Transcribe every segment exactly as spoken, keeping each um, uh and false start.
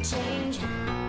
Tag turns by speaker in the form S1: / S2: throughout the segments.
S1: change.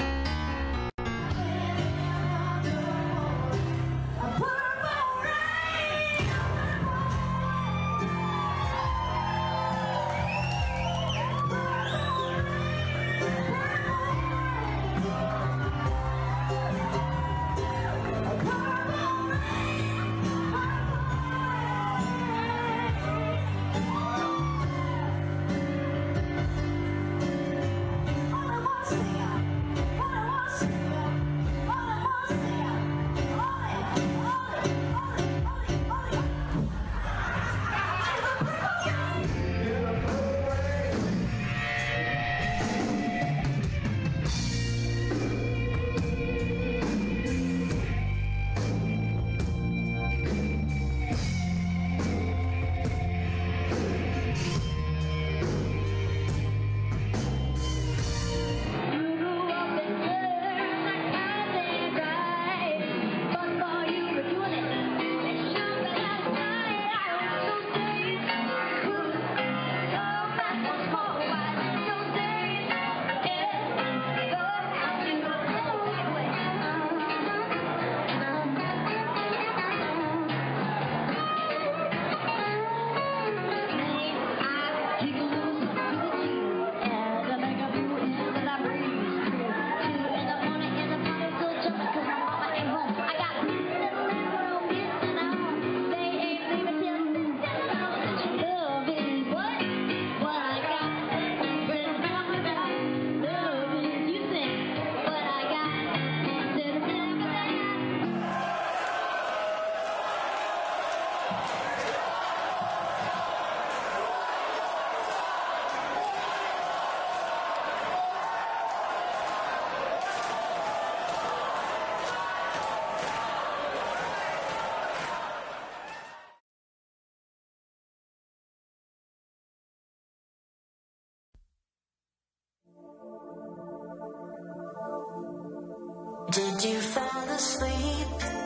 S2: Did you fall asleep?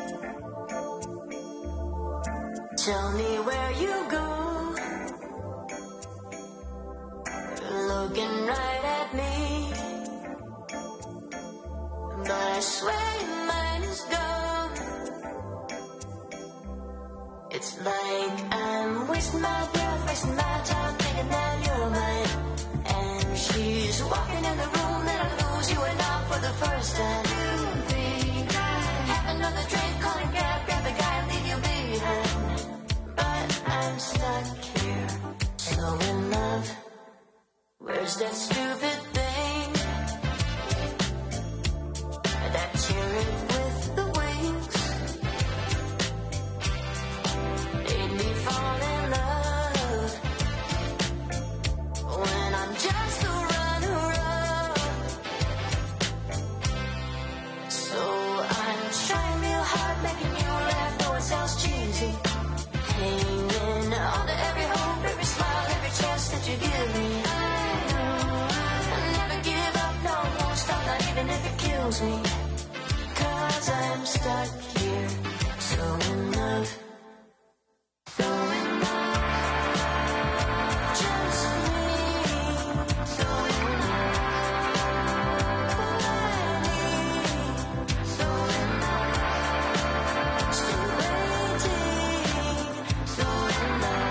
S2: Tell me where you go. Looking right at me, but I swear your mind is gone. It's like I'm wasting my breath, wasting my time, thinking that you're mine. And she's walking in the room, then I lose you and all for the first time. Have another drink, call a cab, grab a guy and leave you behind. But I'm stuck here, so in love. Where's that stupid thing that cheering with the wings made me fall in love when I'm just a runner-up? So I'm trying real hard, making you laugh, though it sounds cheesy. Hanging on to every hope, every smile, every chance that you give me. Even if it kills me, 'cause I'm stuck here, so in love, so in love, just me, so in love, so in love, still waiting, so in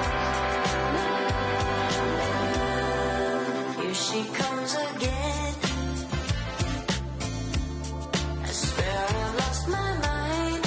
S2: love, here she comes again. I swear I've lost my mind.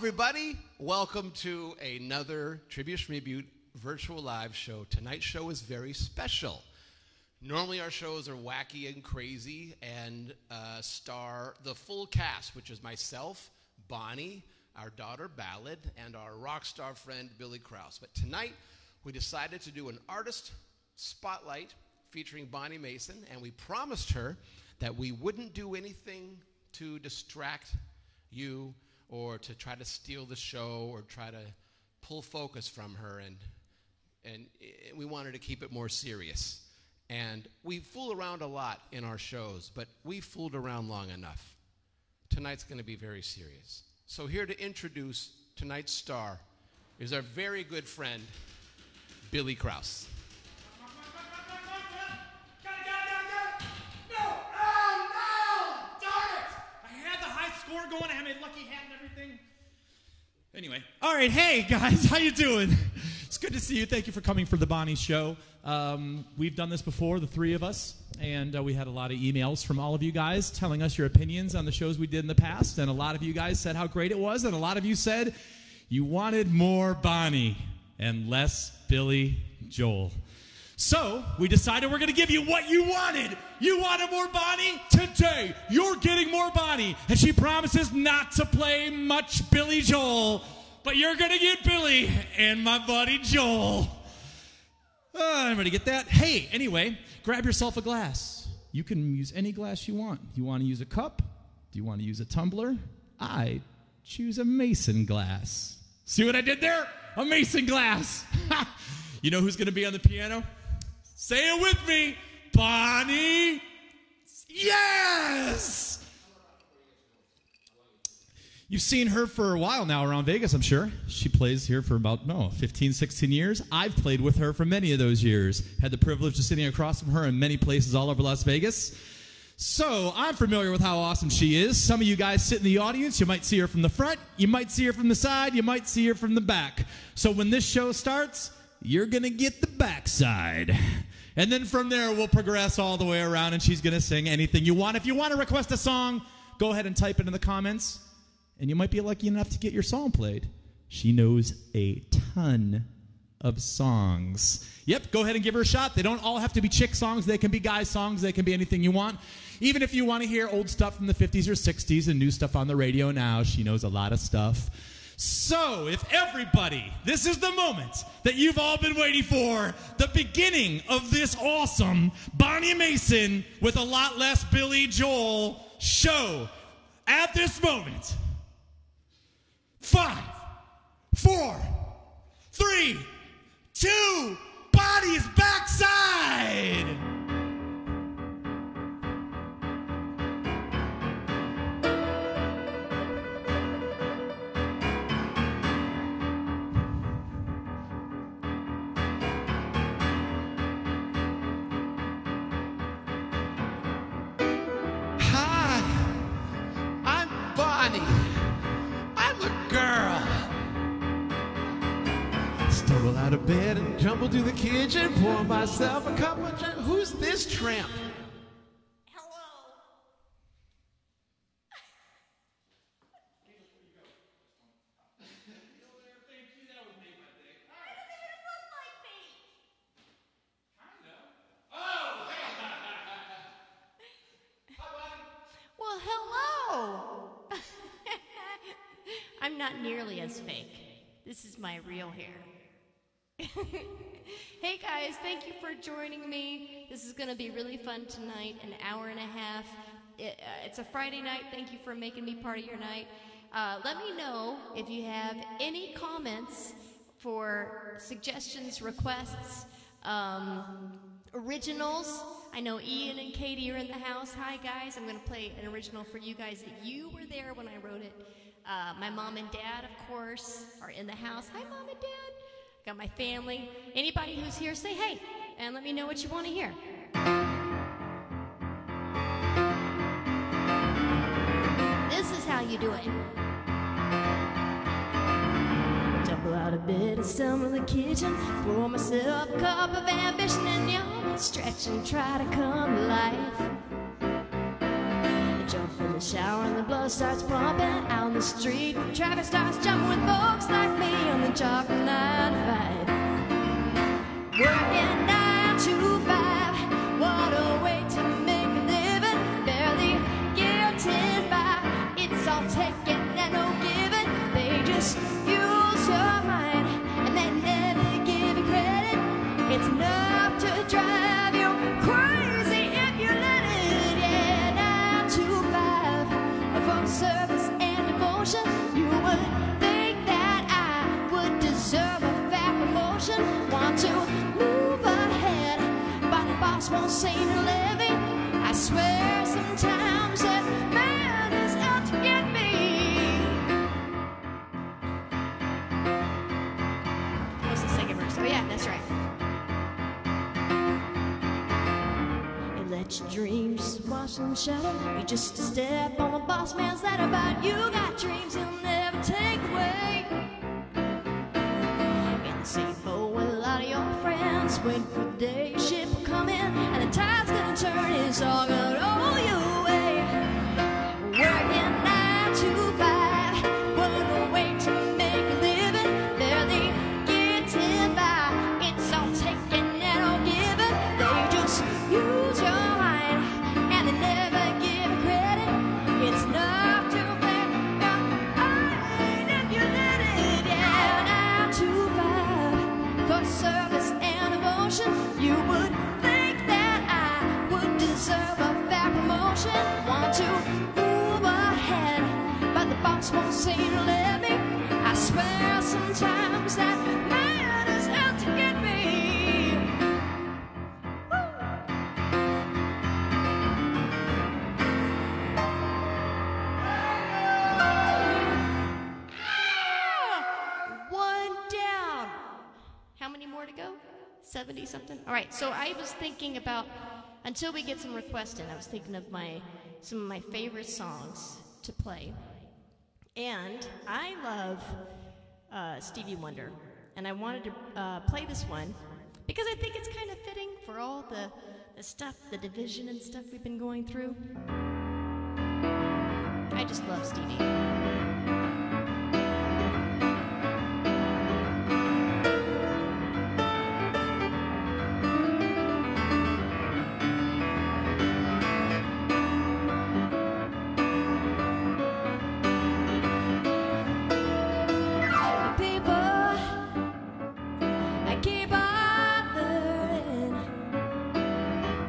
S1: everybody. Welcome to another Trivia Schmibute virtual live show. Tonight's show is very special. Normally our shows are wacky and crazy and uh, star the full cast, which is myself, Bonnie, our daughter Ballad, and our rock star friend Billy Krause. But tonight we decided to do an artist spotlight featuring Bonnie Mason, and we promised her that we wouldn't do anything to distract you or to try to steal the show or try to pull focus from her, and and we wanted to keep it more serious. And we fool around a lot in our shows, but we fooled around long enough. Tonight's going to be very serious. So here to introduce tonight's star is our very good friend, Billy Krause.
S3: Going, I had my lucky hat and everything. Anyway, all right, hey guys, how you doing? It's good to see you. Thank you for coming for the Bonnie Show. Um, we've done this before, the three of us, and uh, we had a lot of emails from all of you guys telling us your opinions on the shows we did in the past, and a lot of you guys said how great it was, and a lot of you said you wanted more Bonnie and less Billy Joel. So, we decided we're going to give you what you wanted. You wanted more Bonnie? Today, you're getting more Bonnie. And she promises not to play much Billy Joel. But you're going to get Billy and my buddy Joel. Uh, everybody get that? Hey, anyway, grab yourself a glass. You can use any glass you want. You want to use a cup? Do you want to use a tumbler? I choose a mason glass. See what I did there? A mason glass. You know who's going to be on the piano? Say it with me. Bonnie. Yes! You've seen her for a while now around Vegas, I'm sure. She plays here for about, no, fifteen, sixteen years. I've played with her for many of those years. Had the privilege of sitting across from her in many places all over Las Vegas. So I'm familiar with how awesome she is. Some of you guys sit in the audience. You might see her from the front. You might see her from the side. You might see her from the back. So when this show starts, you're going to get the backside. And then from there, we'll progress all the way around, and she's going to sing anything you want. If you want to request a song, go ahead and type it in the comments, and you might be lucky enough to get your song played. She knows a ton of songs. Yep, go ahead and give her a shot. They don't all have to be chick songs. They can be guy songs. They can be anything you want. Even if you want to hear old stuff from the fifties or sixties and new stuff on the radio now, she knows a lot of stuff. So, if everybody, this is the moment that you've all been waiting for, the beginning of this awesome Bonnie Mason with a lot less Billy Joel show. At this moment, five, four, three, two, Bonnie's backside!
S1: Stumble out of bed and jumble to the kitchen, pour myself a cup of gin. Who's this tramp?
S4: Hello. Well, hello. I'm not nearly as fake. This is my real hair. Hey guys, thank you for joining me. This is going to be really fun tonight, an hour and a half. It, uh, it's a Friday night. Thank you for making me part of your night. Uh, let me know if you have any comments for suggestions, requests, um, originals. I know Ian and Katie are in the house. Hi guys, I'm going to play an original for you guys that you were there when I wrote it. Uh, my mom and dad, of course, are in the house. Hi, Mom and Dad. Got my family. Anybody who's here, say hey, and let me know what you want to hear. This is how you do it. Tumble out of bed and stumble in the kitchen, pour myself a cup of ambition and yawn, stretch and try to come to life. Jump in the shower and the blood blood starts pumping out on the street. Traffic starts jumping with folks like me on the job from nine to five. Working nine to five. What a way to make a living. Barely getting by. It's all taken and no giving. They just use your mind and they never give you credit. It's enough to drive you crazy if you let it. Yeah, nine to five. For service and devotion, you would think that I would deserve a fat promotion. Want to move ahead, but the boss won't say no levy. I swear sometimes that man is out to get me. What's the second verse? Oh yeah, that's right. You let your dreams just wash and shadow. You just step on the boss man's ladder, but you got dreams he'll never take away. In the same boat with a lot of your friends, waiting for the day your ship will come in, and the tide's gonna turn, it's all gonna roll you away. Working nine to five, what a way to make a living. Barely getting by, it's all taken and all given. They just use your mind and they never give you credit. It's enough to play your mind if you let it. Yeah, nine to five for service and devotion. You would think that I would deserve a fair promotion. Want to move ahead, but the boss won't say to let me. I swear sometimes that man is out to get me. One down. How many more to go? seventy something? All right, so I was thinking about, until we get some requests in, I was thinking of my some of my favorite songs to play. And I love uh, Stevie Wonder. And I wanted to uh, play this one because I think it's kind of fitting for all the, the stuff, the division and stuff we've been going through. I just love Stevie.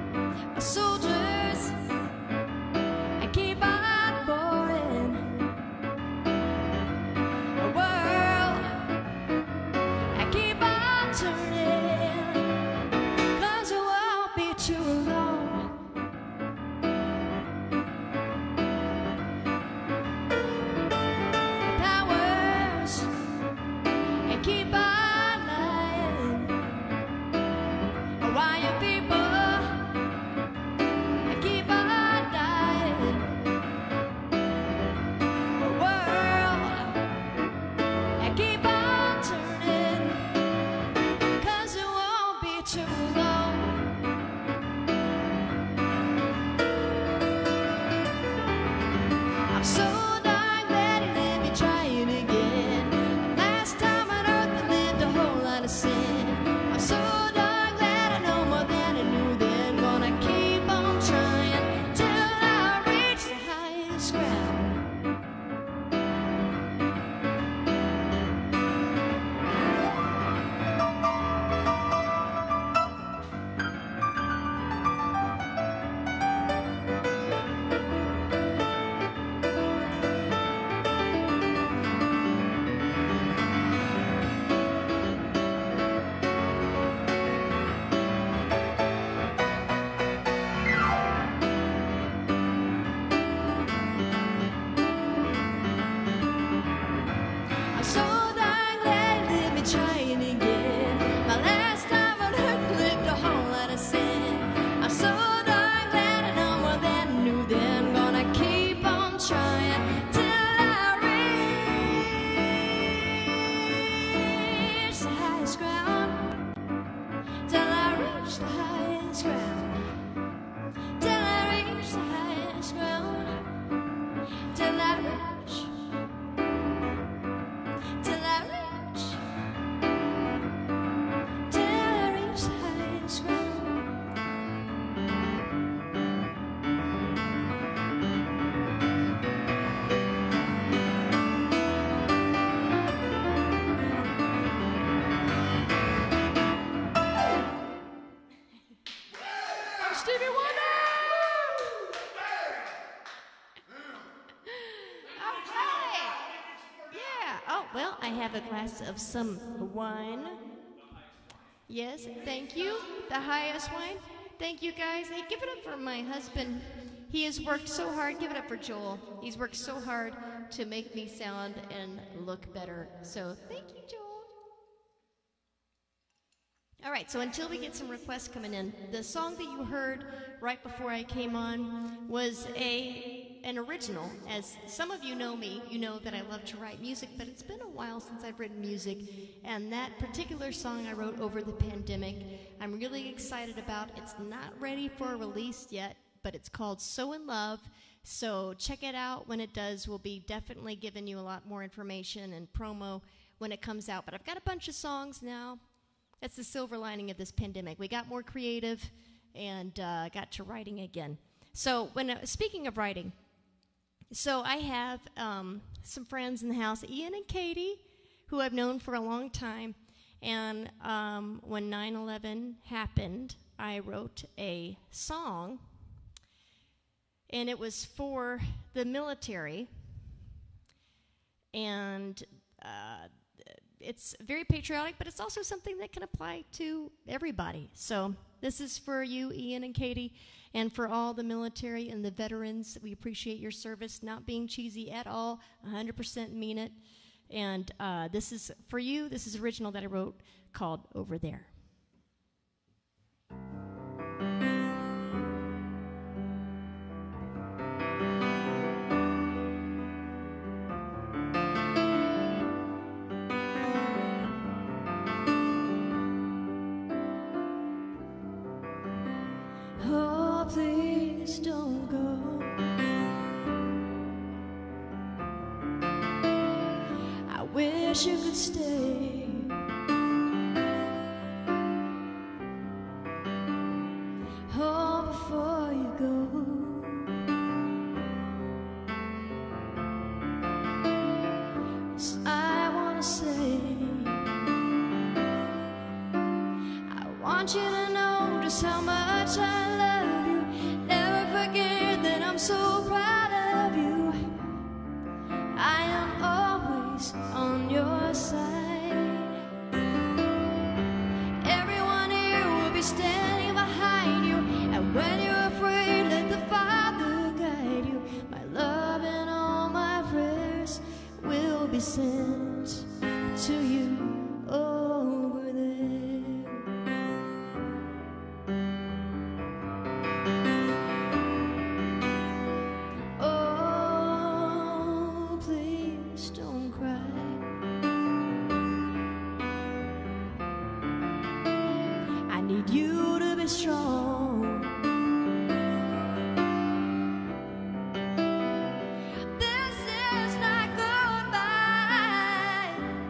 S2: Soldiers, I keep on boarding.
S4: Well, I have a glass of some wine. Yes, thank you. The highest wine. Thank you, guys. Hey, give it up for my husband. He has worked so hard. Give it up for Joel. He's worked so hard to make me sound and look better. So thank you, Joel. All right, so until we get some requests coming in, the song that you heard right before I came on was a an original. As some of you know me, you know that I love to write music, but it's been a while since I've written music, and that particular song I wrote over the pandemic, I'm really excited about. It's not ready for release yet, but it's called So in Love. So check it out when it does. We'll be definitely giving you a lot more information and promo when it comes out. But I've got a bunch of songs now. That's the silver lining of this pandemic. We got more creative and uh, got to writing again. So when uh, speaking of writing, so I have um, some friends in the house, Ian and Katie, who I've known for a long time. And um, when nine eleven happened, I wrote a song, and it was for the military. And uh, it's very patriotic, but it's also something that can apply to everybody. So this is for you, Ian and Katie, and for all the military and the veterans. We appreciate your service, not being cheesy at all, one hundred percent mean it. And uh, this is for you. This is original that I wrote called Over There.
S2: Oh, please don't go. I wish you could stay. Oh, before you go, 'cause I wanna say, I want you to know just how much I love you. Never forget that I'm so proud of you. I am always on your side. Everyone here will be standing behind you, and when you're afraid, let the Father guide you. My love and all my prayers will be sent to you over there. Oh, please don't cry. I need you to be strong. This is not goodbye.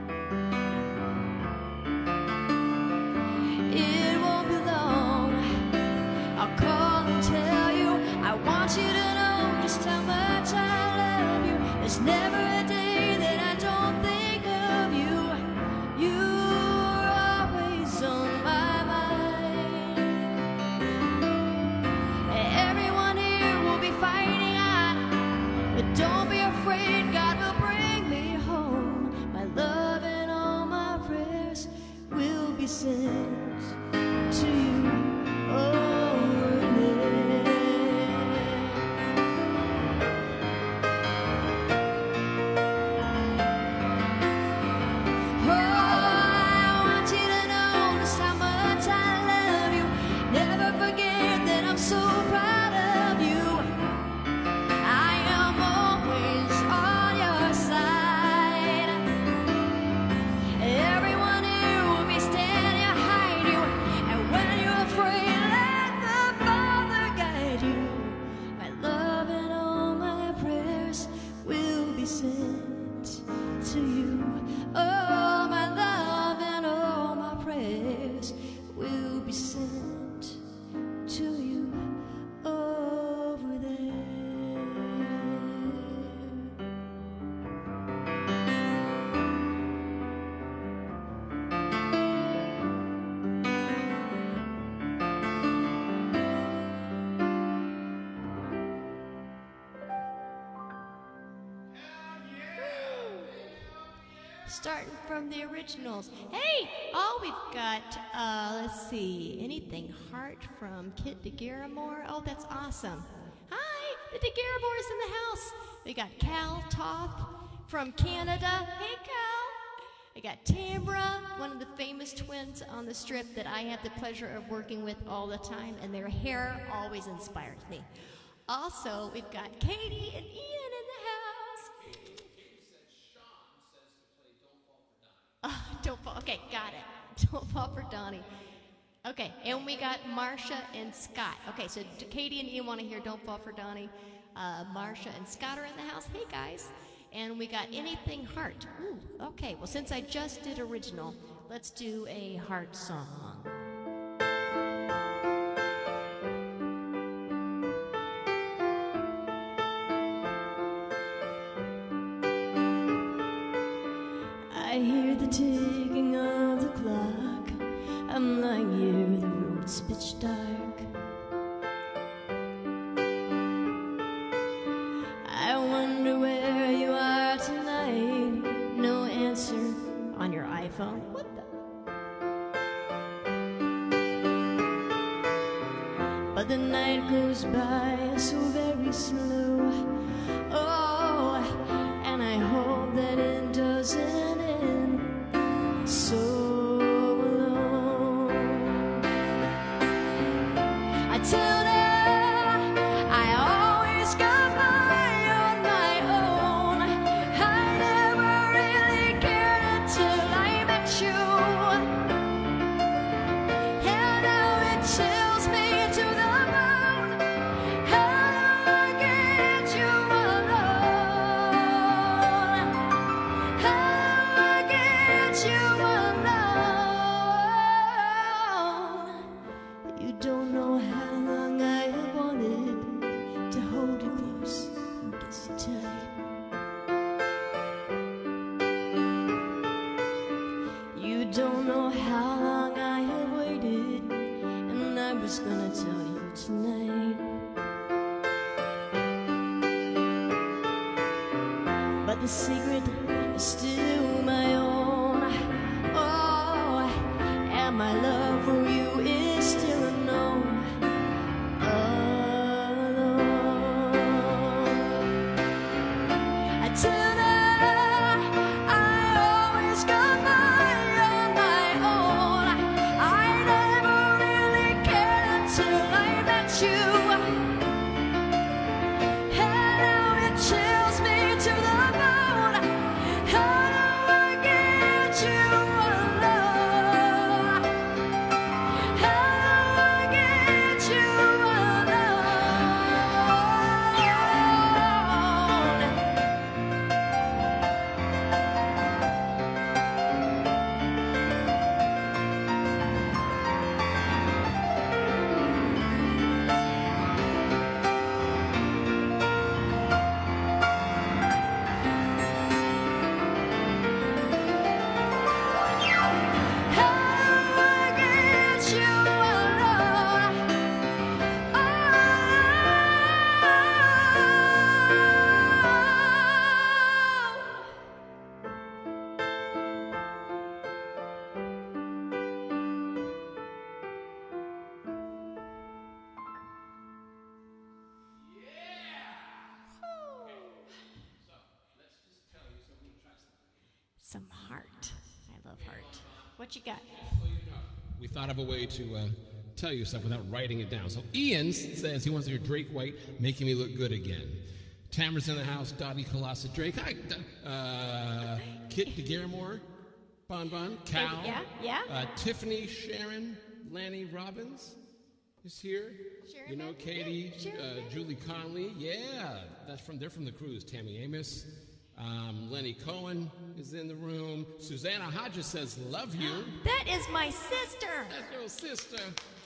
S2: It won't be long. I'll call and tell you. I want you to know just how much I love you. There's never a day that I don't think of you. You're always on my mind. Everyone here will be fighting on, but don't be afraid, God will bring me home. My love and all my prayers will be sent to you over there.
S4: starting from the originals. Hey, oh, we've got, uh, let's see, anything Heart from Kit DeGaramore. Oh, that's awesome. Hi, the DeGaramores in the house. We got Cal Toth from Canada. Hey, Cal. We got Tamra, one of the famous twins on the strip that I have the pleasure of working with all the time, and their hair always inspires me. Also, we've got Katie and Ian in the house.
S1: Katie said Sean says to play Don't Fall for Donnie.
S4: Oh, don't fall. Okay, got it. Don't fall for Donnie. Okay, and we got Marsha and Scott. Okay, so Katie and Ian want to hear Don't Fall for Donnie. Uh, Marsha and Scott are in the house. Hey, guys. And we got Anything Heart. Ooh, okay, well, since I just did original, let's do a heart song. I hear the ticking of the clock. I'm lying here, the road's pitch dark. I wonder where you are tonight. No answer on your iPhone. What the? But the night goes by so very slow. Oh, and I hope that it doesn't end so alone. I tell them the secret is still my own. Oh, and my love for you is still unknown. Alone. I tell her I always got by on my own. I never really cared until I met you. And now it chills me to the some heart. I love heart. What you got?
S1: We thought of a way to uh, tell you stuff without writing it down. So Ian says he wants to hear Drake White, Making Me Look Good Again. Tamara's in the house, Dottie Colassa, Drake. Hi, uh, Kit DeGaramore, Bon Bon, Cal.
S4: Yeah, yeah.
S1: Uh, Tiffany, Sharon, Lanny Robbins is here.
S4: Sharon,
S1: you know, Katie,
S4: yeah, Sharon,
S1: uh,
S4: yeah.
S1: Julie Conley. Yeah, that's from. They're from the cruise. Tammy Amos. Um, Lenny Cohen is in the room. Susanna Hodges says, love you.
S4: That is my sister.
S1: That's your sister.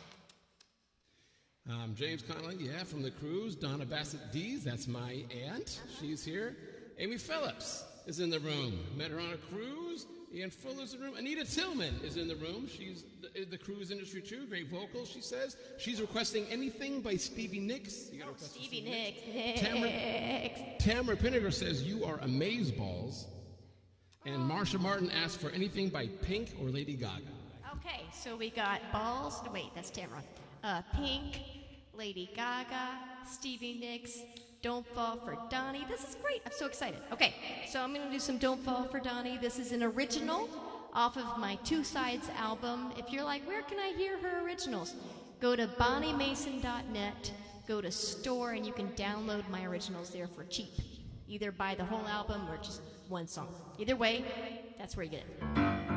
S1: Um, James Connolly, yeah, from the cruise. Donna Bassett Dees, that's my aunt. She's here. Amy Phillips is in the room. Met her on a cruise. Ian Fuller's in the room. Anita Tillman is in the room. She's in the cruise industry too. Great vocals, she says. She's requesting anything by Stevie Nicks. You got
S4: Oh,
S1: request for
S4: Stevie
S1: Nicks?
S4: Nicks.
S1: Tamara, Tamara Pinniger says, you are amazeballs. And Marsha Martin asked for anything by Pink or Lady Gaga.
S4: Okay, so we got Balls. Wait, that's Tamara. Uh, Pink, Lady Gaga, Stevie Nicks, Don't Fall for Donnie. This is great. I'm so excited. Okay, so I'm going to do some Don't Fall for Donnie. This is an original off of my Two Sides album. If you're like, where can I hear her originals? Go to bonnie mason dot net, go to store, and you can download my originals there for cheap. Either buy the whole album or just one song. Either way, that's where you get it.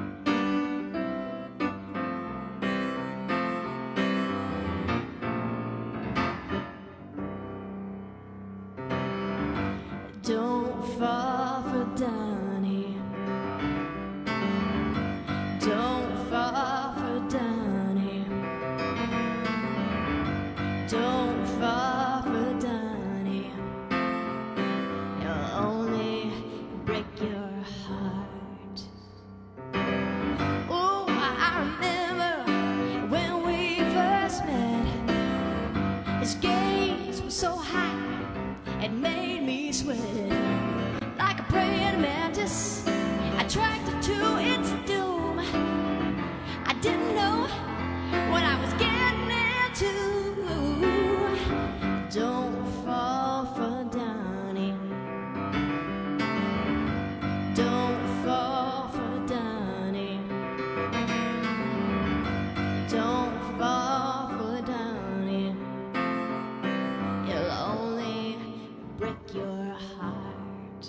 S2: Don't fall for Donnie. Don't fall for Donnie. Don't fall for Donnie. You'll only break your heart. Oh, I remember when we first met. His gaze was so high, it made me sweat. Like a praying mantis, attracted to its doom. I didn't know what I was getting into. Don't fall for Donnie. Don't fall for Donnie. Don't fall for Donnie. You'll only break your heart.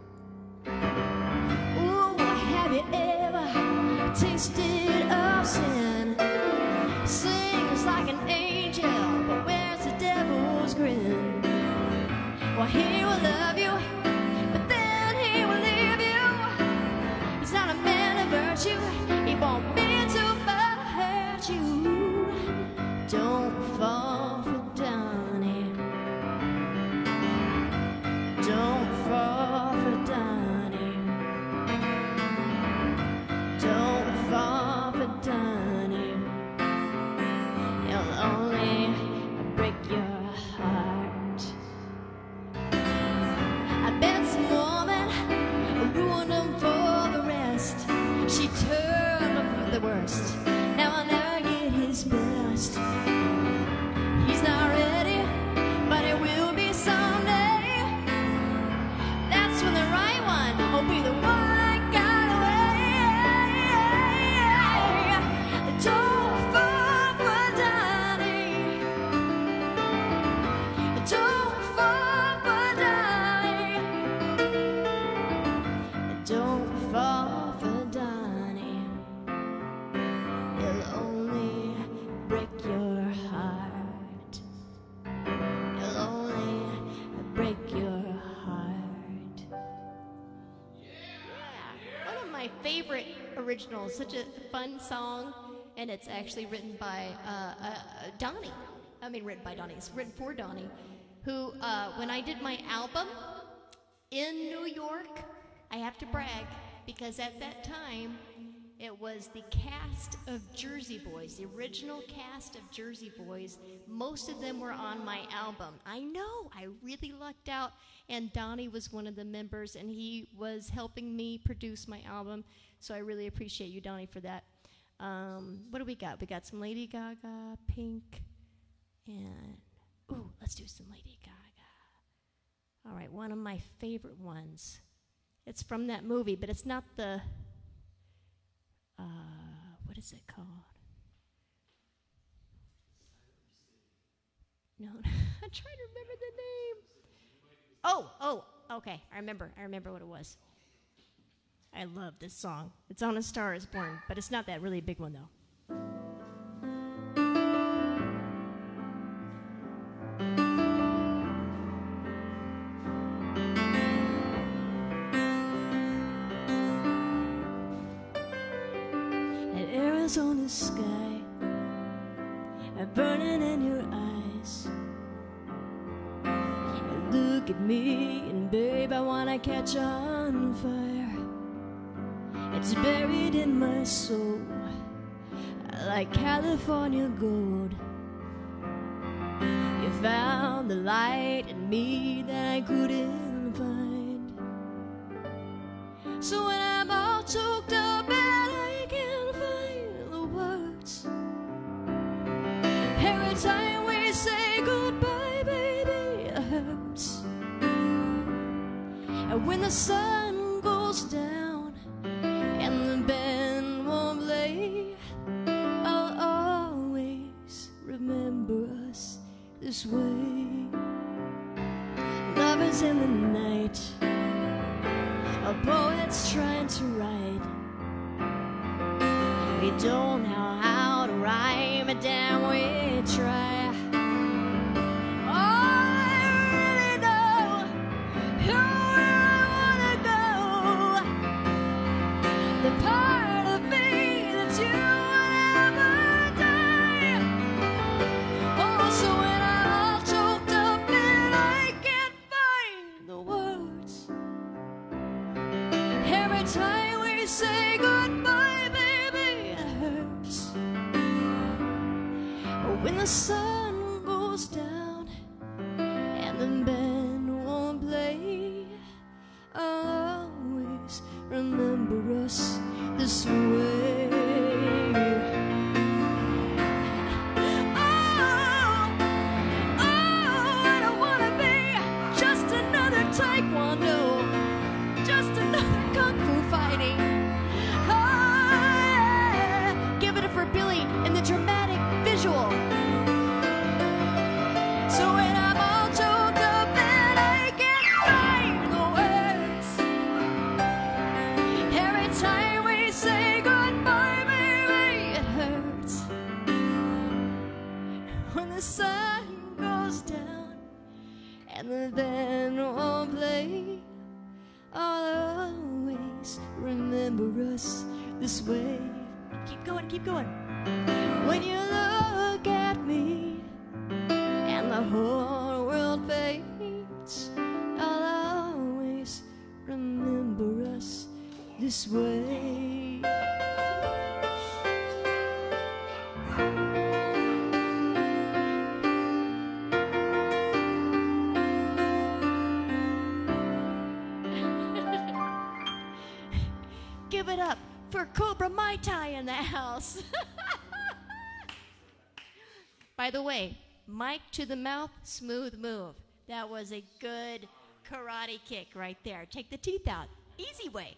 S2: Ooh, have you ever tasted of sin? Sings like an angel, but wears the devil's grin. Well, he will love you, but then he will leave you. He's not a man of virtue, he won't mean to but hurt you. Don't fall for Donnie. Don't fall for Donnie. Don't fall for Donnie. You'll only break your heart. I bet some woman ruined him for the rest. She turned him for the worst. Now I'll never get his best. He's not ready, but he will be someday. That's when the right one will be the one I got away. Don't fall for Donnie. Don't fall for Donnie. Don't fall for Donnie. It'll only break your heart. It'll only break your heart.
S4: Yeah, one of my favorite originals. Such a fun song, and it's actually written by uh, uh, Donnie. I mean, written by Donnie. It's written for Donnie, who, uh, when I did my album in New York, I have to brag, because at that time, it was the cast of Jersey Boys, the original cast of Jersey Boys. Most of them were on my album. I know, I really lucked out, and Donnie was one of the members, and he was helping me produce my album, so I really appreciate you, Donnie, for that. Um, what do we got? We got some Lady Gaga, Pink, and, ooh, let's do some Lady Gaga. All right, one of my favorite ones. It's from that movie, but it's not the... Uh, what is it called? No, I'm trying to remember the name. Oh, oh, okay. I remember. I remember what it was. I love this song. It's on A Star Is Born, but it's not that really big one, though.
S2: On the sky, burning in your eyes. Look at me, and babe, I wanna catch on fire. It's buried in my soul, like California gold. You found the light in me that I couldn't find. So when I'm when the sun goes down and the band won't play, I'll always remember us this way. Lovers in the night, a poet's trying to write. We don't know how to rhyme, but damn we try. The part of me that you will never die. Oh, so when I'm all choked up and I can't find the words, every time we say goodbye, baby, it hurts. Oh, when the sun goes down and the band won't play, I'll always remember us this way. Oh, oh, I don't wanna be just another taekwondo, just another kung fu fighting. Oh, yeah. Give it up for Billy in the dramatic visual. So when I'm all choked up and I can't find the words, every time we say goodbye, baby, it hurts. When the sun goes down and the band won't play, I'll always remember us this way. Keep going, keep going. When you look at me and the whole world fades, I'll always remember us this way. Give it up for Cobra Mai Tai in the house. By the way, mic to the mouth, smooth move. That was a good karate kick right there. Take the teeth out. Easy way.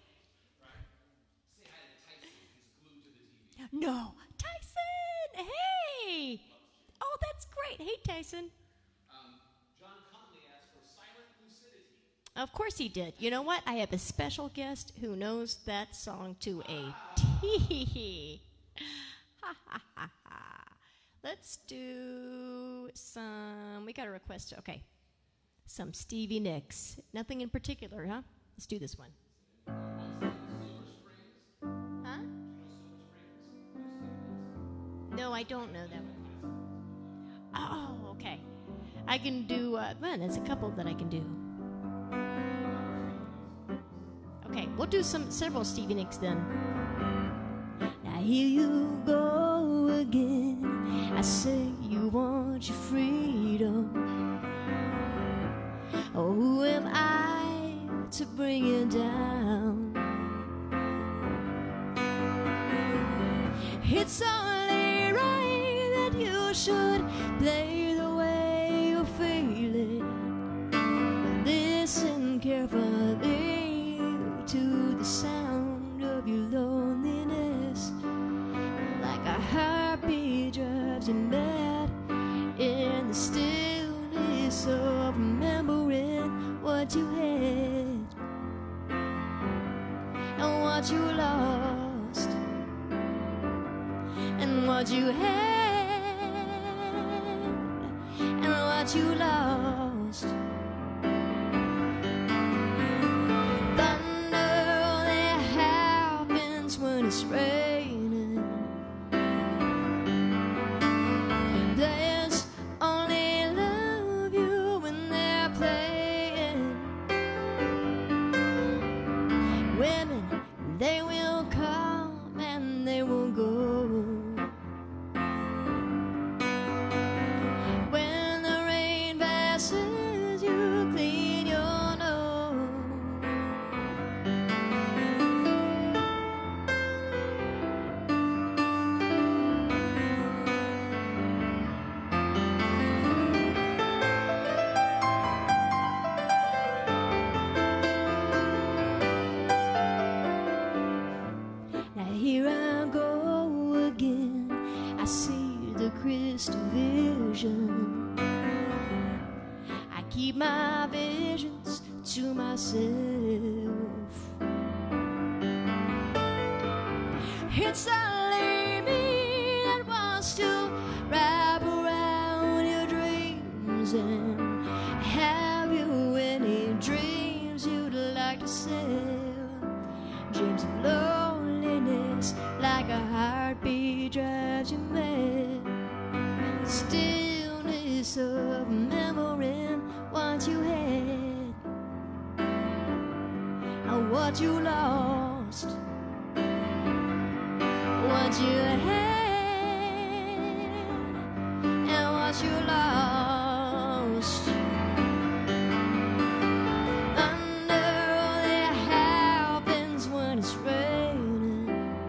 S2: No. Tyson! Hey! Oh, that's great. Hey, Tyson.
S1: Um, John Conley asked for Silent Lucidity.
S2: Of course he did. You know what? I have a special guest who knows that song to a T. Ha ha ha ha. Let's do some. We got a request. Okay. Some Stevie Nicks. Nothing in particular, huh? Let's do this one. Huh? No, I don't know that one. Oh, okay. I can do, uh, well, there's a couple that I can do. Okay, we'll do some several Stevie Nicks then. Now here you go again. I say you want your freedom. Oh, who am I to bring you down? It's only right that you should play the way you're feeling. Listen carefully to the sound of your loneliness. Like a heartbeat drives you mad in the stillness of remembering what you had and what you lost and what you had and what you lost. Thunder only happens when it's raining. Players only love you when they're playing. Women, they will come and they will go. When the rain my visions to myself. It's a lady that wants to wrap around your dreams. And have you any dreams you'd like to sell? Dreams of loneliness, like a heartbeat drives you mad. Stillness of remembering what you had, and what you lost, what you had, and what you lost. Thunder only happens when it's raining.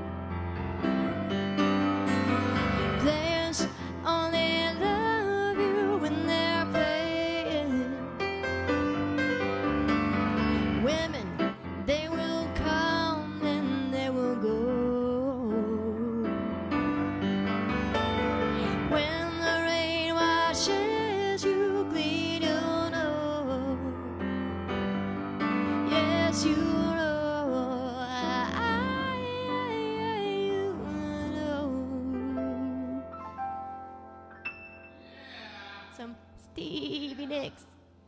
S2: Players only love you when they're playing. Women, they will come and they will go. When the rain washes you clean, you'll know. Yes, you know. I, you know. Some Stevie Nicks.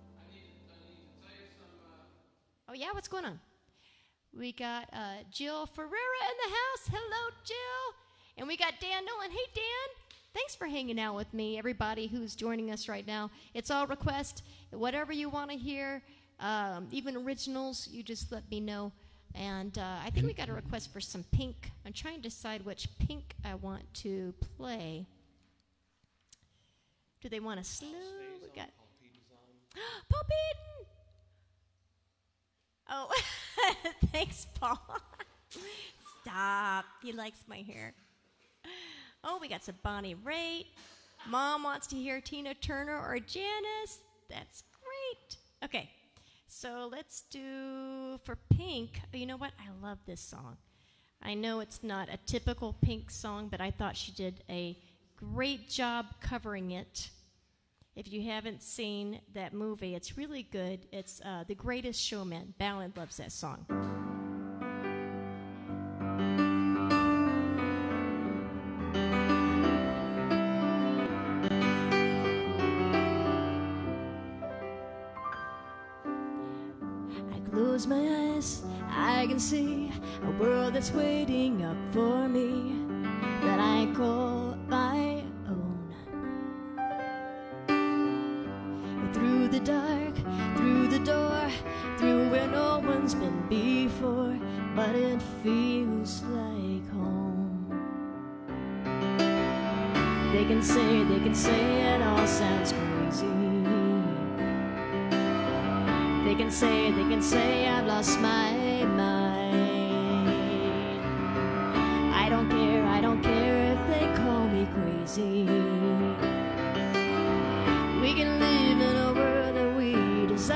S2: Oh yeah, what's going on? We got uh, Jill Ferreira in the house. Hello, Jill. And we got Dan Nolan. Hey, Dan. Thanks for hanging out with me, everybody who's joining us right now. It's all request. Whatever you want to hear, um, even originals, you just let me know. And uh, I think we got a request for some Pink. I'm trying to decide which Pink I want to play. Do they want a slow? We got Paul Beaton. Oh, thanks, Paul. Stop. He likes my hair. Oh, we got some Bonnie Raitt. Mom wants to hear Tina Turner or Janice. That's great. Okay, so let's do for Pink. Oh, you know what? I love this song. I know it's not a typical Pink song, but I thought she did a great job covering it. If you haven't seen that movie, it's really good. It's uh, The Greatest Showman. Ballad loves that song. I close my eyes, I can see a world that's waiting up for me, that I call my own. Through the dark, through the door, through where no one's been before, but it feels like home. They can say, they can say it all sounds crazy. They can say, they can say I've lost my mind. I don't care, I don't care if they call me crazy. We can live in a world that we design.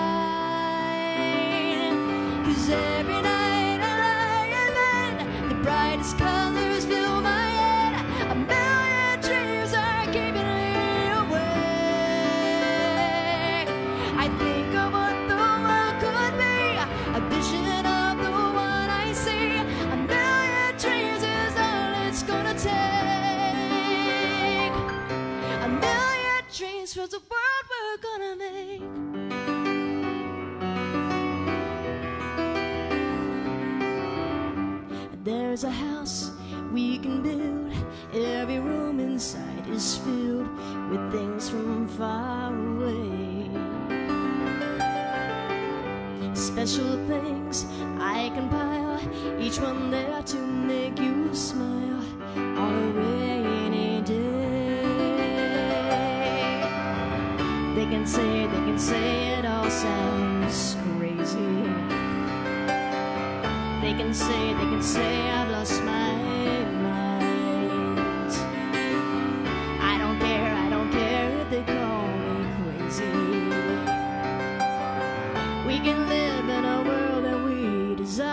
S2: 'Cause every night I lie in bed, the brightest colors fill my head. A million dreams are keeping me awake. I think of what the world could be, a vision of the one I see. A million dreams is all it's gonna take. A million dreams for the world we're gonna make. There's a house we can build. Every room inside is filled with things from far away. Special things I compile, each one there to make you smile on a rainy day. They can say, they can say it all sounds crazy. They can say, they can say I've lost my mind. I don't care, I don't care if they call me crazy. We can live in a world that we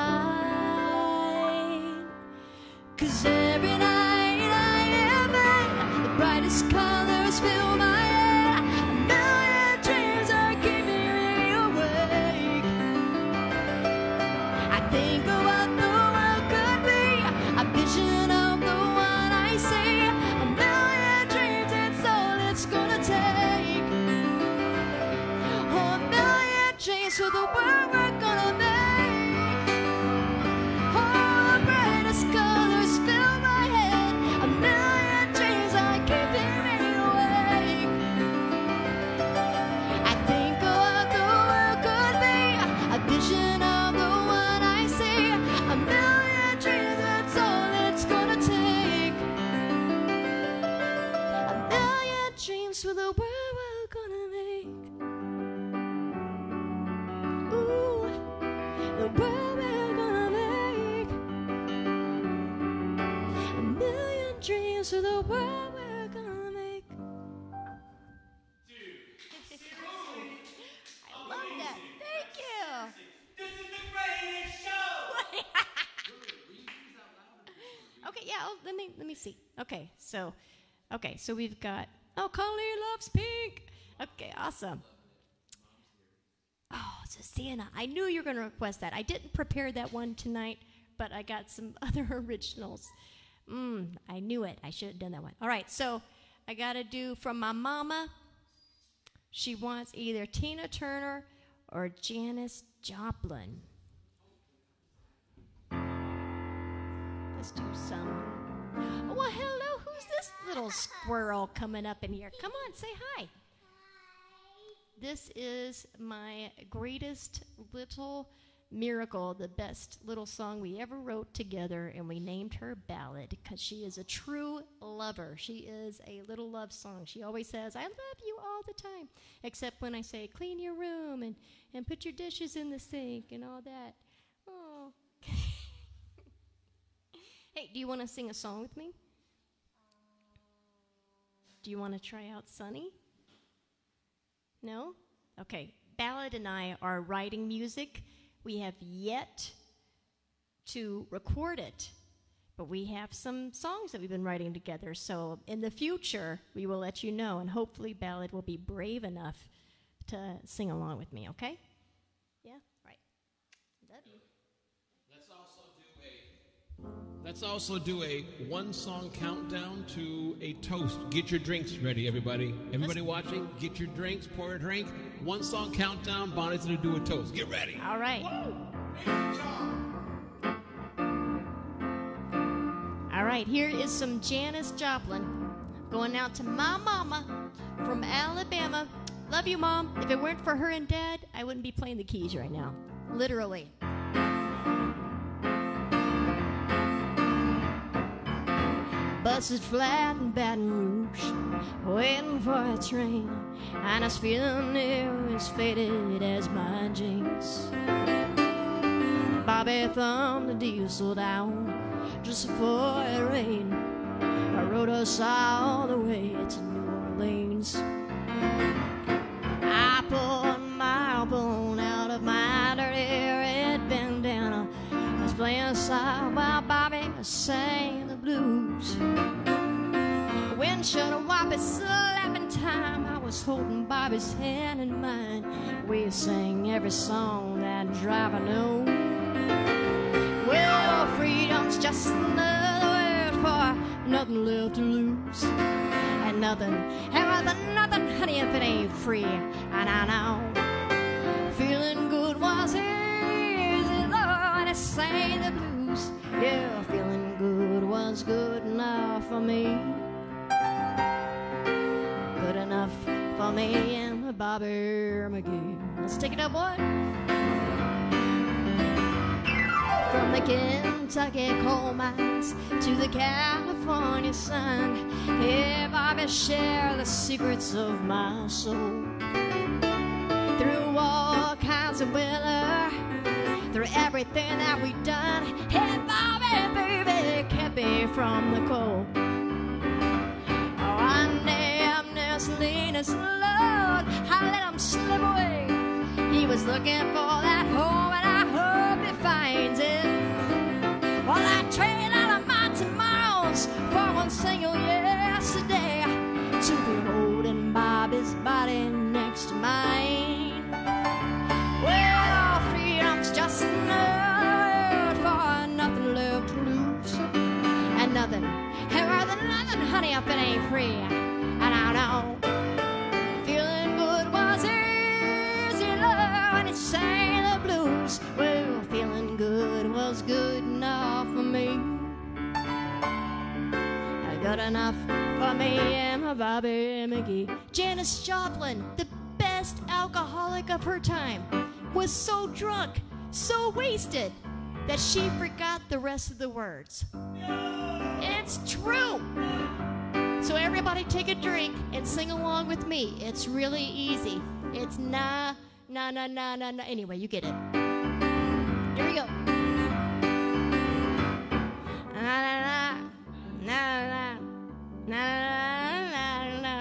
S2: design. 'Cause every night I am in the brightest colors fill my head. A million dreams are keeping dreams for the world we're gonna make. All the brightest colors fill my head. A million dreams are keeping me awake. I think of what the world could be, a vision of the one I see. A million dreams, that's all it's gonna take. A million dreams for the world we're gonna make. Ooh, the world we're gonna make. A million dreams for the world we're gonna make. I love that. Thank you.
S5: This is the greatest show!
S4: Okay, yeah, oh, let me let me see. Okay, so okay, so we've got oh, Conley loves pink. Okay, awesome. Oh, Susanna, I knew you were going to request that. I didn't prepare that one tonight, but I got some other originals. Mm, I knew it. I should have done that one. All right, so I got to do from my mama. She wants either Tina Turner or Janis Joplin. Let's do some. Oh, well, hello. Who's this little squirrel coming up in here? Come on, say hi. This is my greatest little miracle, the best little song we ever wrote together, and we named her Ballad because she is a true lover. She is a little love song. She always says, I love you all the time, except when I say, clean your room and, and put your dishes in the sink and all that. Oh. Hey, do you want to sing a song with me? Do you want to try out Sunny? No? Okay. Ballad and I are writing music. We have yet to record it, but we have some songs that we've been writing together. So in the future, we will let you know, and hopefully Ballad will be brave enough to sing along with me, okay? Yeah? Right. Love you.
S1: Let's also do a Let's also do a one-song countdown to a toast. Get your drinks ready, everybody. Everybody watching, get your drinks, pour a drink. One-song countdown. Bonnie's going to do a toast. Get ready.
S4: All right. All right, here is some Janis Joplin going out to my mama from Alabama. Love you, Mom. If it weren't for her and Dad, I wouldn't be playing the keys right now. Literally. Busted flat in Baton Rouge, waiting for a train, and I was feeling near as faded as my jeans. Bobby thumbed the diesel down just before it rained. I rode us all the way to New Orleans. I pulled my bone out of my dirty red bandana. I was playing side while Bobby sang the blues. Windshield and wipe it slapping time. I was holding Bobby's hand in mine. We sang every song that driver knows. Well, freedom's just another word for nothing left to lose. And nothing, and nothing, nothing, honey, if it ain't free. And I know feeling good was easy, Lord, I sang the blues. Yeah, feeling good was good enough for me. Good enough for me and Bobby McGee. Let's take it up, boy. From the Kentucky coal mines to the California sun, hey, Bobby, share the secrets of my soul. Through all kinds of weather, through everything that we've done, hey, Bobby, baby, kept me from the cold. Oh, I named this Linus Lord, I let him slip away. He was looking for that home, and I hope he finds it. Well, I trade out of my tomorrows for one single yesterday, to be holding Bobby's body next to mine. Well, freedom's just another word for nothing left to lose. And nothing, and rather than nothing, honey, if it ain't free. And I know feeling good was easy, love, and it's sad. clothes. Well, feeling good was good enough for me. Good enough for me and my Bobby McGee. Janis Joplin, the best alcoholic of her time, was so drunk, so wasted, that she forgot the rest of the words. It's true. So everybody take a drink and sing along with me. It's really easy. It's na, na, na, na, na, na. Anyway, you get it. Here we go. Na, na, na, na, na, na, na, na,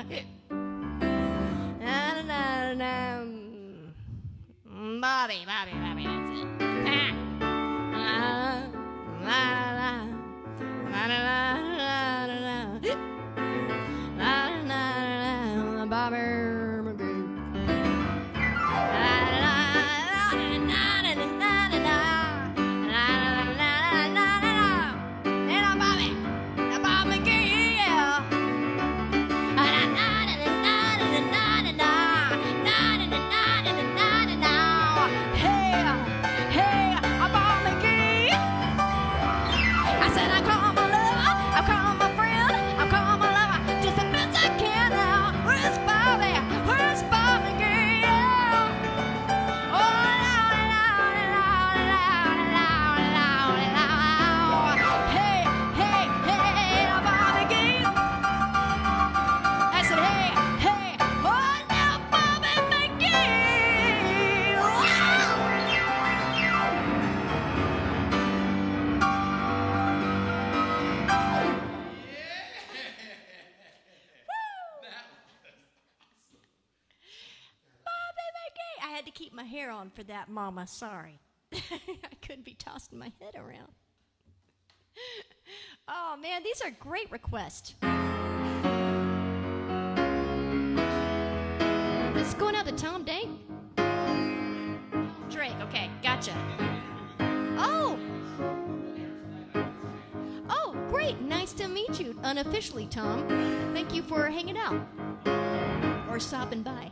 S4: na, na, na. Bobby, Bobby, Bobby, that's it. Ah. La, la, la, la, la, la, la, la, la, la, la, Bobby McGee. La, la, la, la, la, la, la, la, la, la, la, la. Little Bobby, the Bob McGee, yeah. La, la, la, la, la, la, la, la, la, la, la, la, la, la. Hey, hey, I'm Bob McGee. I said I call my lover, I call my friend, I call my lover, just the best I can now. Where's Bobby? Where's Bob McGee? Yeah. Oh, la, la, la, la, la, la, la, la. Hey, hey, hey, Bob McGee. I said, hey, hey, oh, now Bobby McGee. Wow. Bobby McGee. I had to keep my hair on for that, Mama. Sorry. I couldn't be tossing my head around. Oh, man, these are great requests. This is going out to Tom Dank? Drake, okay, gotcha. Oh! Oh, great, nice to meet you, unofficially, Tom. Thank you for hanging out. Or stopping by.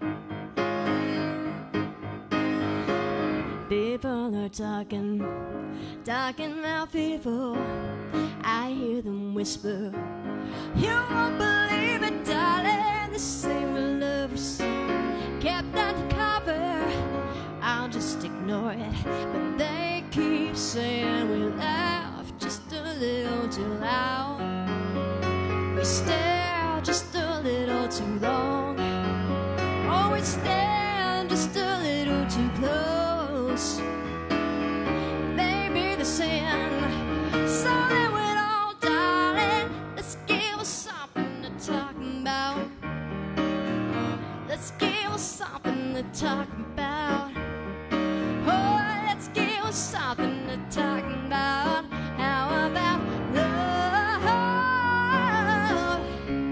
S4: People are talking, talking about people. I hear them whisper. You won't believe it, darling. The same lovers kept undercover. I'll just ignore it, but they keep saying we laugh just a little too loud. We stare just a little too long. Oh, we stand just a little too close. Maybe the sin, so then we're all, darling. Let's give us something to talk about. Let's give us something to talk about. Oh, let's give us something to talk about. How about love?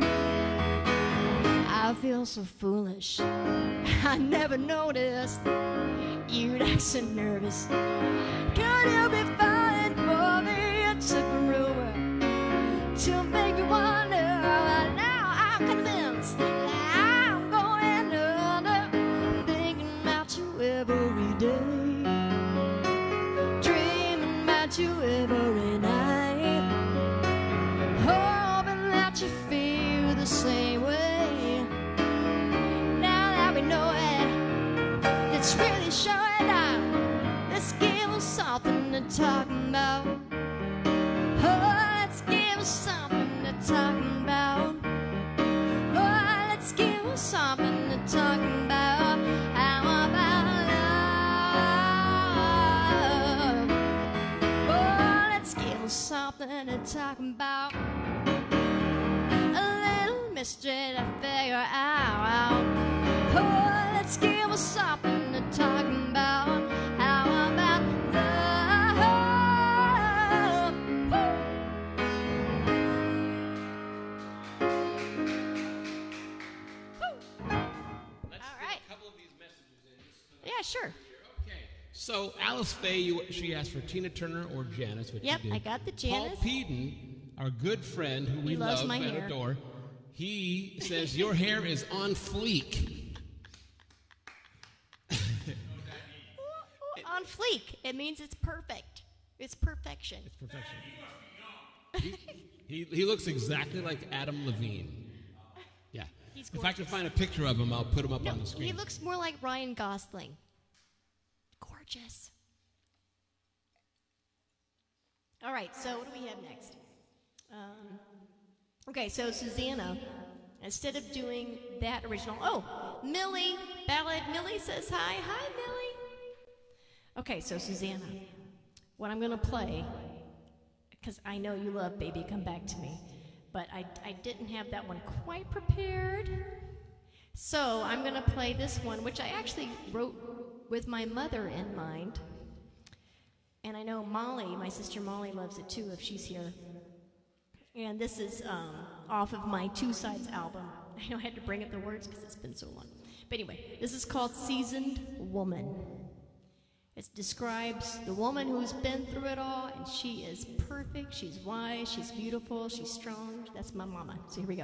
S4: I feel so foolish. I never noticed you'd act so nervous. Could you be falling for me? It took a rumor to make me wonder. And now I'm convinced that I'm going under, thinking about you every day, dreaming about you every night, hoping that you feel the same way. Now that we know it, it's really showing out. Let's give us something to talk about. Oh, let's give us something to talk about. Oh, let's give us something to talk about. How about love? Oh, let's give us something to talk about. A little mystery to figure out. Oh, let's give us something to talk about. How about love? Woo.
S1: Let's
S4: All
S1: get
S4: right.
S1: a couple of these messages in.
S4: Yeah, sure.
S1: Okay. So Alice Faye, you, she asked for Tina Turner or Janis, which
S4: Yep,
S1: you did.
S4: I got the
S1: Paul
S4: Janis.
S1: Peden, our good friend who we
S4: He loves
S1: love
S4: my
S1: and
S4: hair.
S1: adore, he says your hair is on fleek.
S4: On fleek. It means it's perfect. It's perfection.
S1: It's perfection. he, he, he looks exactly like Adam Levine. Yeah.
S4: He's
S1: if I can
S4: gorgeous.
S1: find a picture of him, I'll put him up
S4: No,
S1: on the screen.
S4: he looks more like Ryan Gosling. Gorgeous. All right, so what do we have next? Um, okay, so Susanna, instead of doing that original, oh, Millie, Ballad. Millie says hi. Hi, Millie. Okay, so Susanna, what I'm going to play, because I know you love Baby Come Back to Me, but I, I didn't have that one quite prepared. So I'm going to play this one, which I actually wrote with my mother in mind. And I know Molly, my sister Molly, loves it too if she's here. And this is um, off of my Two Sides album. I know I had to bring up the words because it's been so long. But anyway, this is called Seasoned Woman. It describes the woman who's been through it all, and she is perfect, she's wise, she's beautiful, she's strong. That's my mama. So here we go.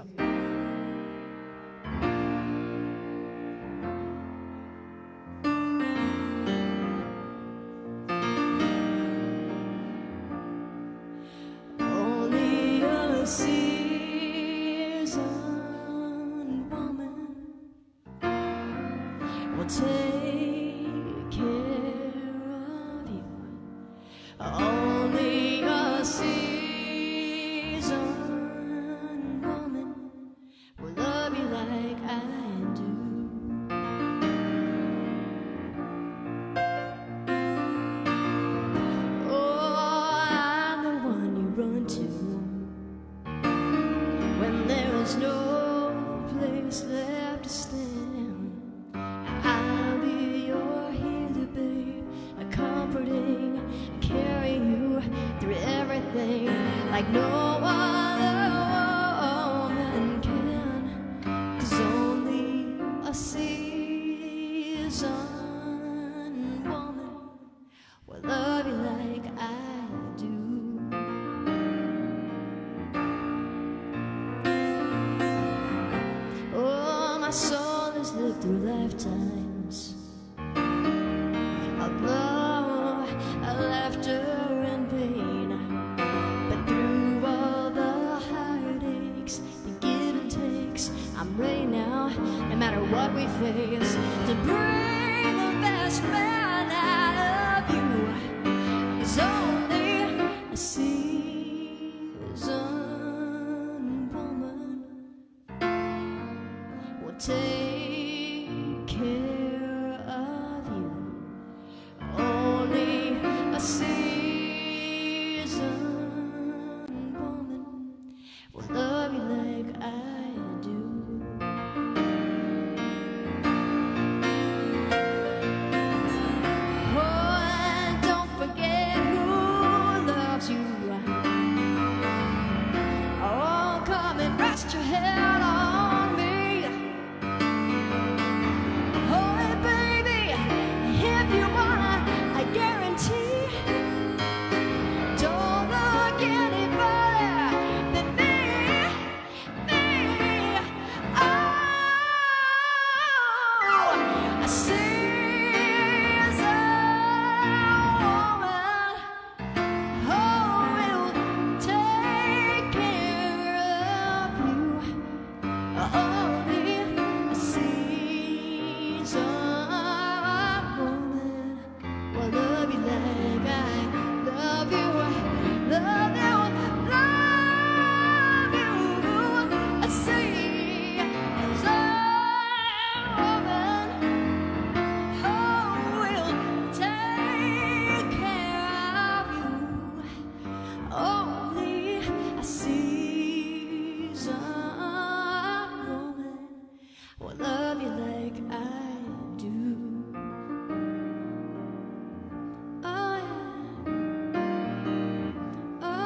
S4: Only a seasoned woman will take care of you. Only a seasoned woman will love you like I do. Oh, I'm the one you run to when there is no place left to stand. I'll be your healer, babe, a comforting, carry you through everything like no other woman can. 'Cause only a seasoned woman will love you like I do. Oh, my soul has lived through lifetimes of love, laughter, and pain. But through all the heartaches, the give and takes, I'm ready now, no matter what we face, to bring the best man out of you. 'Cause only a seasoned woman will take care of you. Only a seasoned woman will love you like I do. Oh, and don't forget who loves you. Oh, come and rest your head on me. Oh, hey, baby, if you wanna, I guarantee, don't look any further than me, me. Oh, a seasoned woman, oh, will take care of you. Only a seasoned woman will love you like I love you, love you, love you. A seasoned woman, oh, will take care of you. Only a seasoned woman will love you like I do. Oh, yeah. Oh,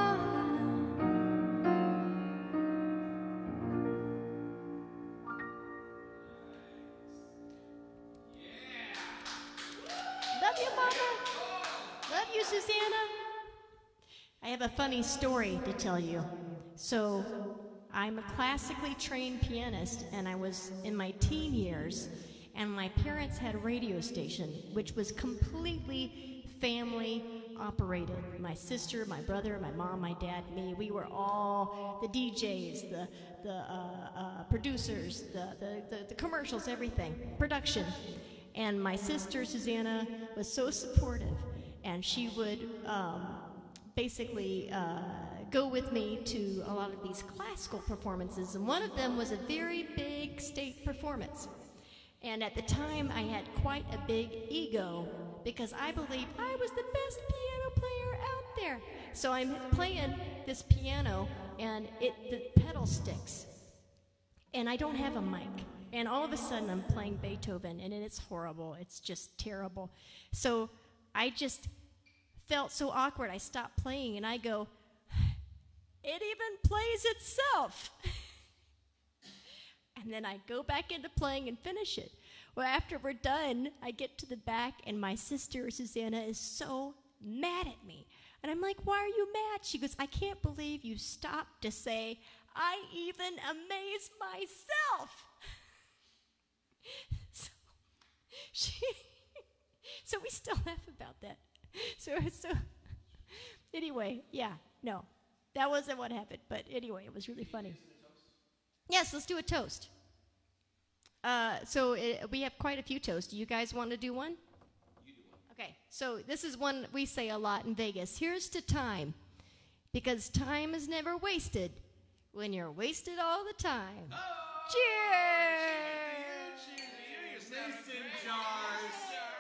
S4: yeah. Love you, Mama. Love you, Susanna. I have a funny story to tell you. So, I'm a classically trained pianist, and I was in my teen years, and my parents had a radio station which was completely family operated. My sister, my brother, my mom, my dad, me. We were all the D Js, the the uh, uh, producers, the, the, the, the commercials, everything, production. And my sister, Susanna, was so supportive, and she would um, basically uh, go with me to a lot of these classical performances. And one of them was a very big state performance. And at the time, I had quite a big ego because I believed I was the best piano player out there. So I'm playing this piano, and it the pedal sticks, and I don't have a mic. And all of a sudden, I'm playing Beethoven, and it's horrible. It's just terrible. So I just felt so awkward. I stopped playing, and I go, it even plays itself. And then I go back into playing and finish it. Well, after we're done, I get to the back, and my sister, Susanna, is so mad at me. And I'm like, why are you mad? She goes, I can't believe you stopped to say, I even amaze myself. So, she, so we still laugh about that. So, so anyway, yeah, no, that wasn't what happened. But anyway, it was really funny. Yes, let's do a toast. Uh, so it, we have quite a few toasts. Do you guys want to do one? You do one. Okay, so this is one we say a lot in Vegas. Here's to time, because time is never wasted when you're wasted all the time. Oh, cheers!
S1: Cheers! Mason jars.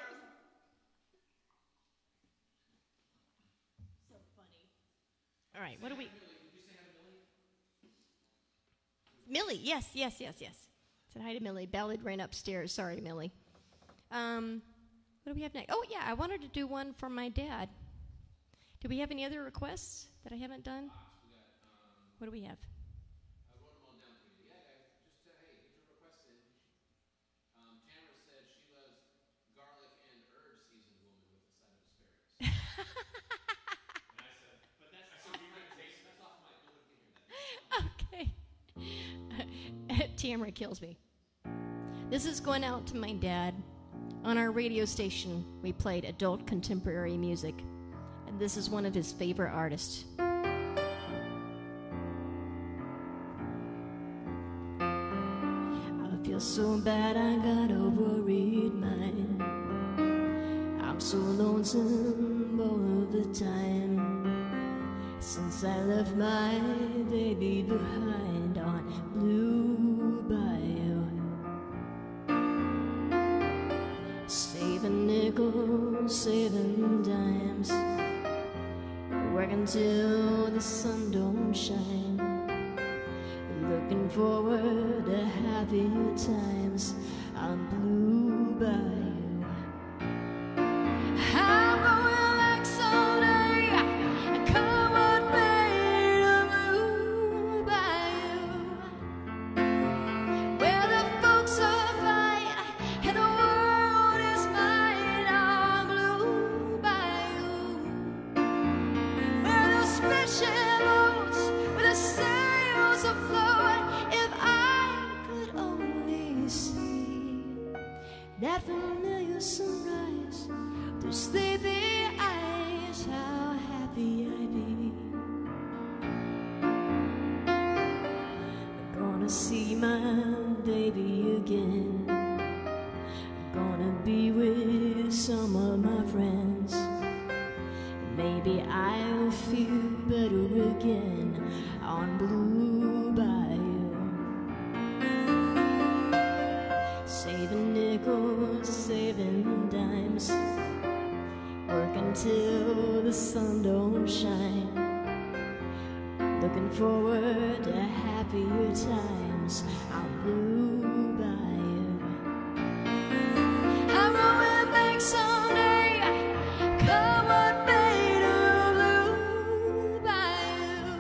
S4: So funny. All right, what do we... Millie, yes, yes, yes, yes. Said hi to Millie. Ballad ran upstairs. Sorry, Millie. Um, what do we have next? Oh, yeah, I wanted to do one for my dad. Do we have any other requests that I haven't done? What do we have?
S1: I wrote them all down for you. Yeah, guys, just uh, hey, get your requests in. Um, Tamara said she loves garlic and herb seasoned woman with a side of asparagus. And I said, but that's I said, we might taste that's off my nobody can hear that.
S4: Okay. Tamara kills me. This is going out to my dad. On our radio station, we played adult contemporary music, and this is one of his favorite artists. I feel so bad, I got a worried mind. I'm so lonesome all of the time, since I left my baby behind on Blue Bayou. Saving nickels, saving dimes, working till the sun don't shine, looking forward to happier times on Blue Bayou. I'm going back someday, come what may, to Blue Bayou, where the folks are fine and the world is mine on Blue Bayou, where those fishing boats with the sails afloat. If I could only see that familiar sunrise through sleepy eyes, how happy I'd be. I'm gonna see my baby again, I'm gonna be with some of my friends. Maybe I'll feel better again on Blue Bayou. Saving nickels, saving dimes, working till the sun don't shine, looking forward to happier times on Blue Bayou. I'm going back someday, come what may, to Blue Bayou,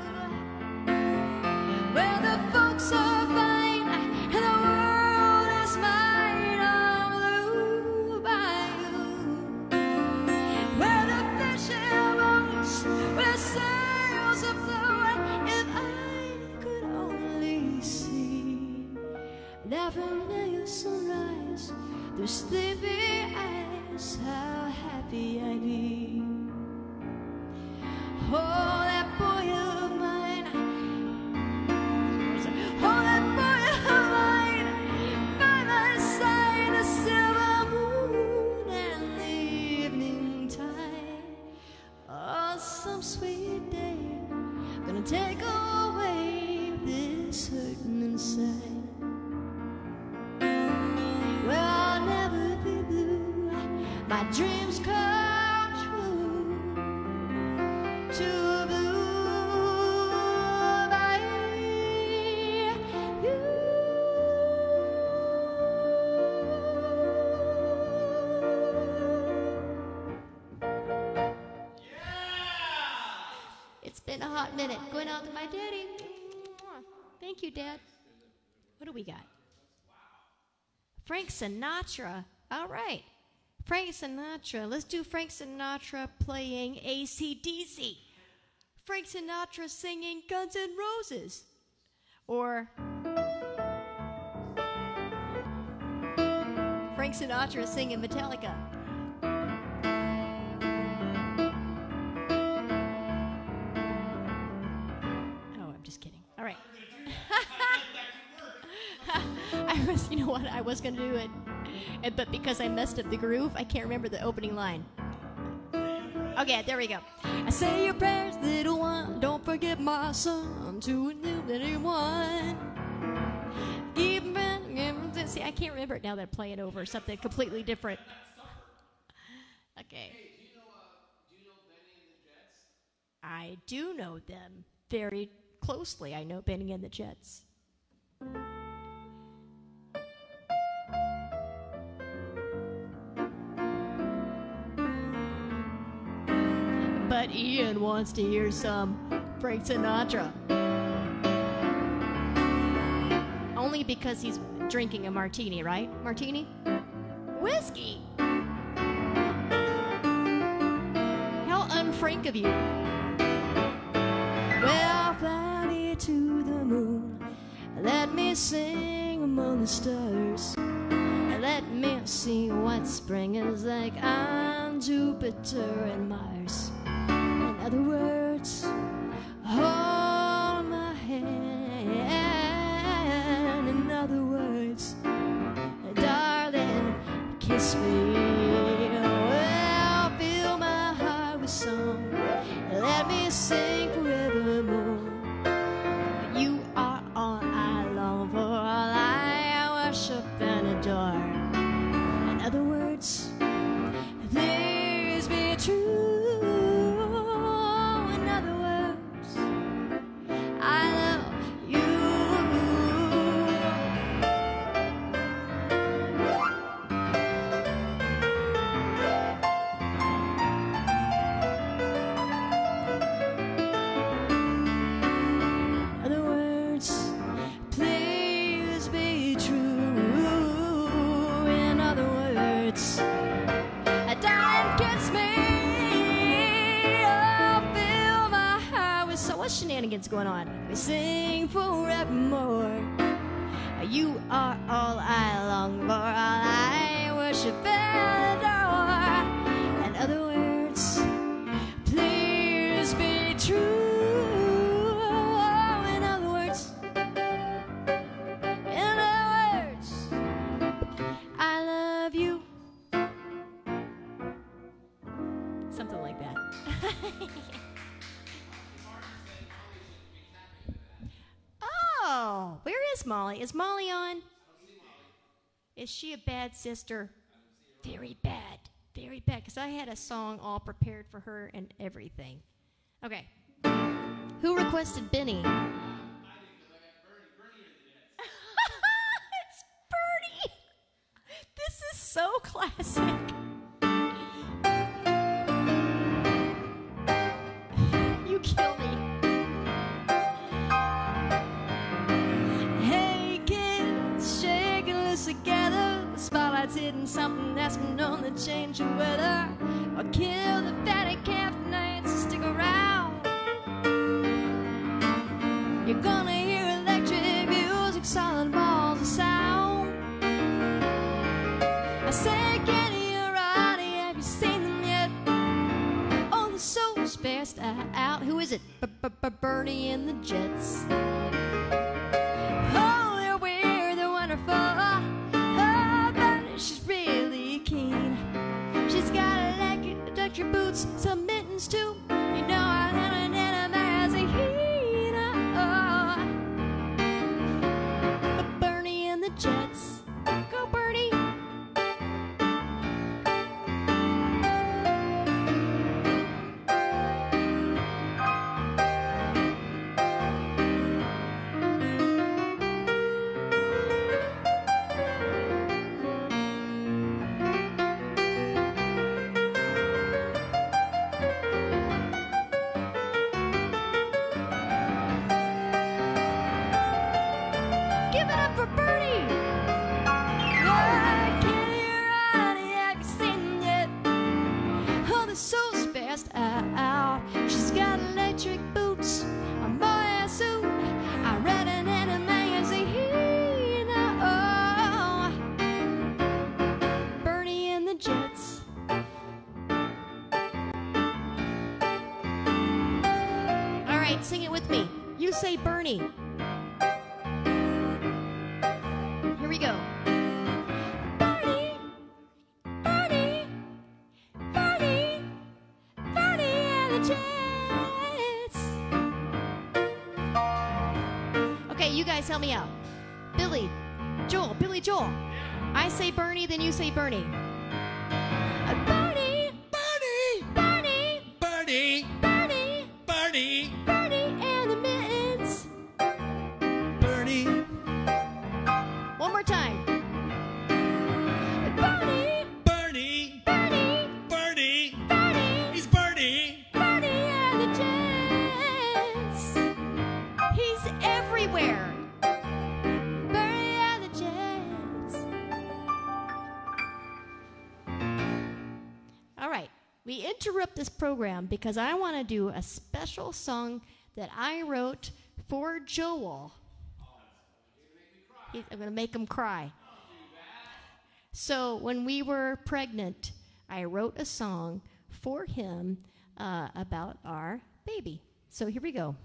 S4: where the folks are fine and the world is mine on Blue Bayou, where the fishing boats with sails afloat. If I could only see that familiar sunrise through sleepy eyes, how happy I'd be.
S2: some sweet day gonna take away this hurting inside. Well, I'll never be blue. My dreams come true. Too blue by you.
S4: It's been a hot minute. Going out to my daddy. Thank you, Dad. What do we got? Frank Sinatra. All right. Frank Sinatra. Let's do Frank Sinatra playing A C D C. Frank Sinatra singing Guns N' Roses. Or Frank Sinatra singing Metallica. Oh, I'm just kidding. All right. I was, you know what? I was going to do it, and- but because I messed up the groove, I can't remember the opening line. Okay, there we go. I say your prayers, little one. Don't forget my son to a new anyone. Even see, I can't remember it now that I play it over. Something completely different. Okay.
S1: Hey, do you know, uh, do you know Benny and the Jets?
S4: I do know them very closely. I know Benny and the Jets. But Ian wants to hear some Frank Sinatra. Only because he's drinking a martini, right? Martini? Whiskey! How unfrank of you. Well, fly me to the moon. Let me sing among the stars. Let me see what spring is like on Jupiter and Mars. In other words, hold my hand. In other words, darling, kiss me. Well, fill my heart with song. Let me sing forevermore. You are all I long for, all I worship and adore. In other words, please be true. In other words, I love you. In other words, please be true. In other words, darling, kiss me. Oh, fill my heart with so what shenanigans going on? We sing forevermore. You are all I long for, all I worship and adore. In other words, please be true. In other words, in other words, I love you. Something like that. Oh, where is Molly? Is Molly on? Is she a bad sister? Very bad. Very bad. Because I had a song all prepared for her and everything. Okay. Who requested Benny? It's Bernie. This is so classic. You kill me. Hey kids, shaking loose together. The spotlight's hitting something that's been known to change the weather. Or kill the fatty calf tonight, so stick around. You're gonna hear electric music, solid balls of sound. I say, get your body, have you seen them yet? Oh, the soul's best out. Who is it? Bernie and the Jets. Oh, they're weird, they're wonderful. Oh, but she's really keen. She's got electric boots, some mittens too. You know I
S2: Oh, the soul's fast out. She's got electric boots, a mohair suit. I read it in a magazine. Oh, Bernie and the Jets.
S4: All right, sing it with me. You say Bernie. Here we go.
S2: Bernie, Bernie, Bernie, Bernie and the Jets.
S4: Okay, you guys help me out. Billy, Joel, Billy Joel. I say Bernie, then you say Bernie.
S2: Uh, Bernie,
S1: Bernie!
S2: Bernie,
S1: Bernie!
S2: Bernie,
S1: Bernie!
S2: Bernie and the Mittens.
S1: Bernie!
S4: One more time.
S2: Bernie,
S1: Bernie!
S2: Bernie,
S1: Bernie!
S2: Bernie,
S1: He's Bernie!
S2: Bernie and the Jets.
S4: He's everywhere.
S2: Bernie and the Jets.
S4: All right, we interrupt this program because I want to do a special song that I wrote for Joel. He- I'm going to make him cry. So when we were pregnant, I wrote a song for him uh, about our baby. So here we go.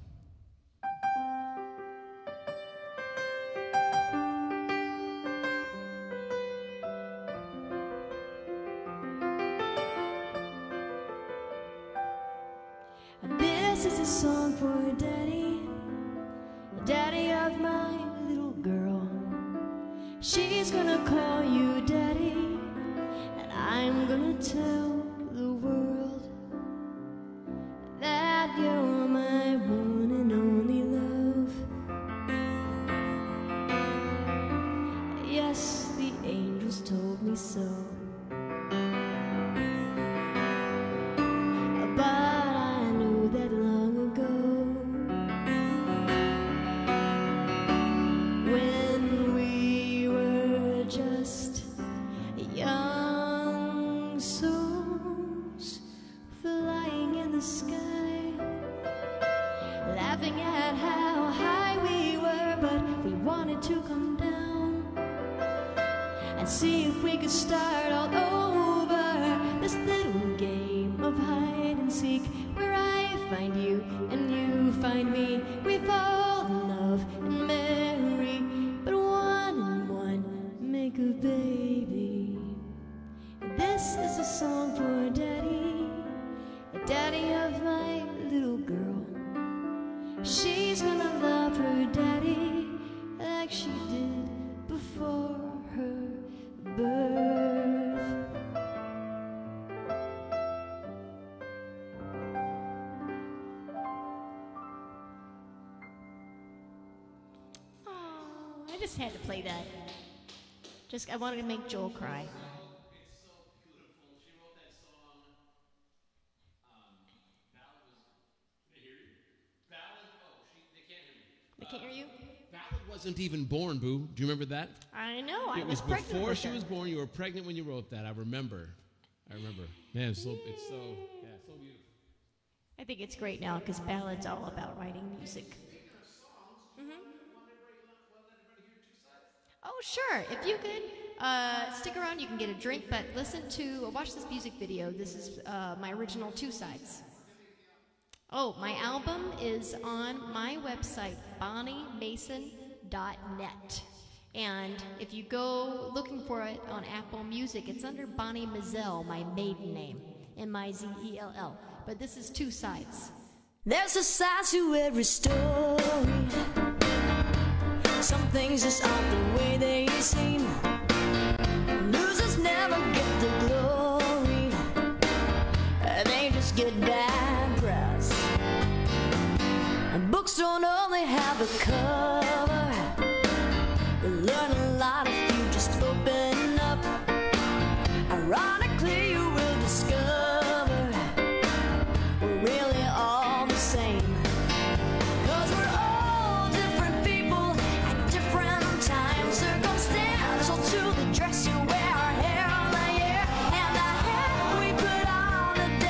S2: This is a song for Daddy, Daddy of my little girl. She's gonna call you Daddy, and I'm gonna tell the world that you're my one and only love. Yes, the angels told me so. But I knew that long ago, when we were just young souls flying in the sky, laughing at how high we were, but we wanted to come down and see if we could start all over this little game of hide and seek, where I find you and you find me. We fall in love and marry, but one and one make a baby. This is a song for Daddy, Daddy of my little girl. She's gonna love her daddy like she did before her birth.
S4: Oh, I just had to play that. Just I wanted to make Joel cry.
S1: It's so beautiful. She wrote that song. Um, Ballad was. Can they hear you? Ballad. Oh, she. They can't hear me.
S4: They can't hear you?
S1: Ballad wasn't even born, Boo. Do you remember that?
S4: I know. I
S1: It
S4: was,
S1: was
S4: pregnant
S1: before
S4: with
S1: she
S4: her.
S1: was born. You were pregnant when you wrote that. I remember. I remember. Man, it's so. It's so. Yeah, so beautiful.
S4: I think it's great now because ballad's all about writing music. Oh, sure. If you could uh, stick around, you can get a drink, but listen to, watch this music video. This is uh, my original Two Sides. Oh, my album is on my website, bonnie mason dot net. And if you go looking for it on Apple Music, it's under Bonnie Mazzell, my maiden name, M I Z E L L. But this is Two Sides.
S2: There's a side to every story. Some things just aren't the way they seem. Losers never get the glory. They just get bad press. And books don't only have a cover. You learn a lot if you just open up. Ironically, you will discover we're really all the same. 'Cause we're all different people at different times. Circumstantial to the dress you wear, our hair on the air, and the hair we put on the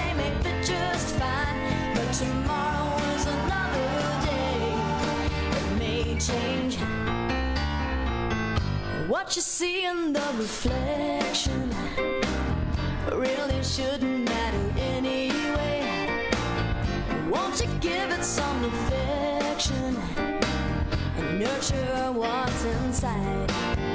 S2: What you see in the reflection really shouldn't matter anyway. Won't you give it some affection and nurture what's inside?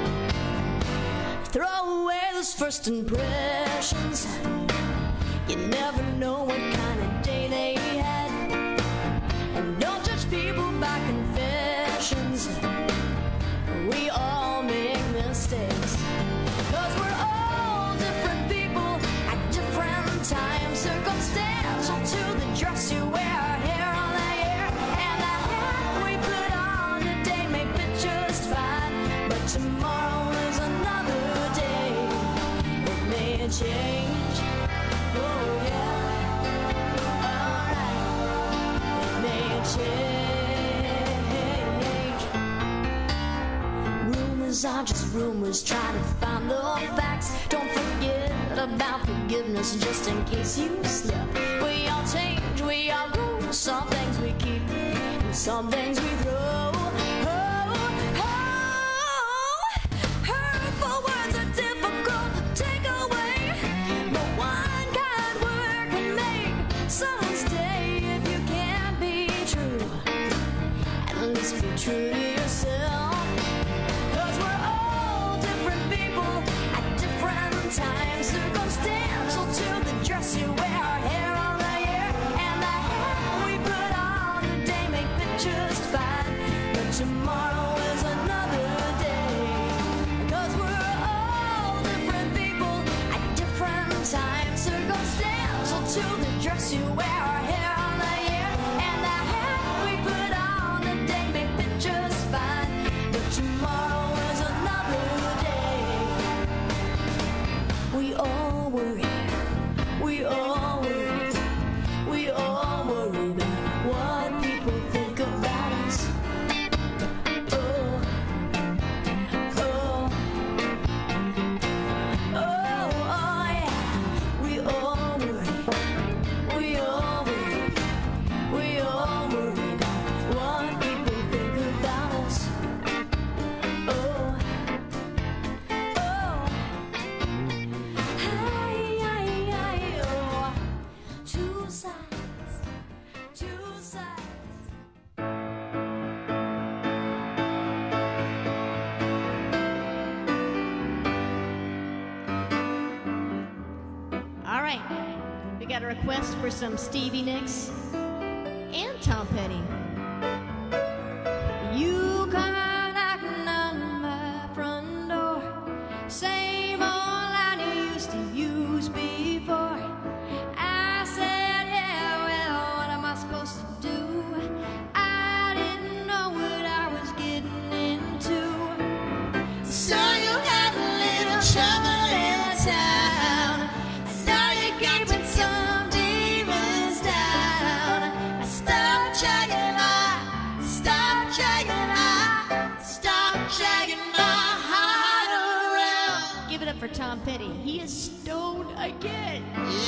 S2: Throw away those first impressions. You never know what kind of day they had. And don't judge people by confessions. We all make mistakes. Cause we're all different people at different times. Circumstantial to the dress you wear, hair on the hair, and the hat we put on today may fit just fine. But tomorrow is another day. It may change. Oh yeah. Alright. It may change. Rumors are just rumors, try to find the facts. Don't forget about forgiveness just in case you slip. We all change, we all grow. Some things we keep, and some things we throw. Oh, oh, hurtful words are difficult to take away, but one kind word can make someone's day. If you can't be true, at least be true to yourself. Time circumstantial to the dress you wear, hair on the hair, and the hat we put on today may fit just fine. But tomorrow is another day. Cause we're all different people at different times. Circumstantial to the dress you wear, hair on the hair, and the hat we put on today may fit just fine. But tomorrow is another day. We all worry, we all worry, we all worry about what people think about us. Oh, oh, oh, oh yeah. We all worry, we all worry, we all worry about what people think about us. Oh, oh. Two sides, two sides.
S4: All right, we got a request for some Stevie Nicks and Tom Petty. You come knocking on my front door, same old line you used to use before. I said, yeah, well, what am I supposed to do? I didn't know what I was getting into. So you had a little trouble in town. Now you're keeping some demons down. I stopped dragging my, stop dragging my, stop dragging my heart around. Give it up for Tom Petty. He is stoned again.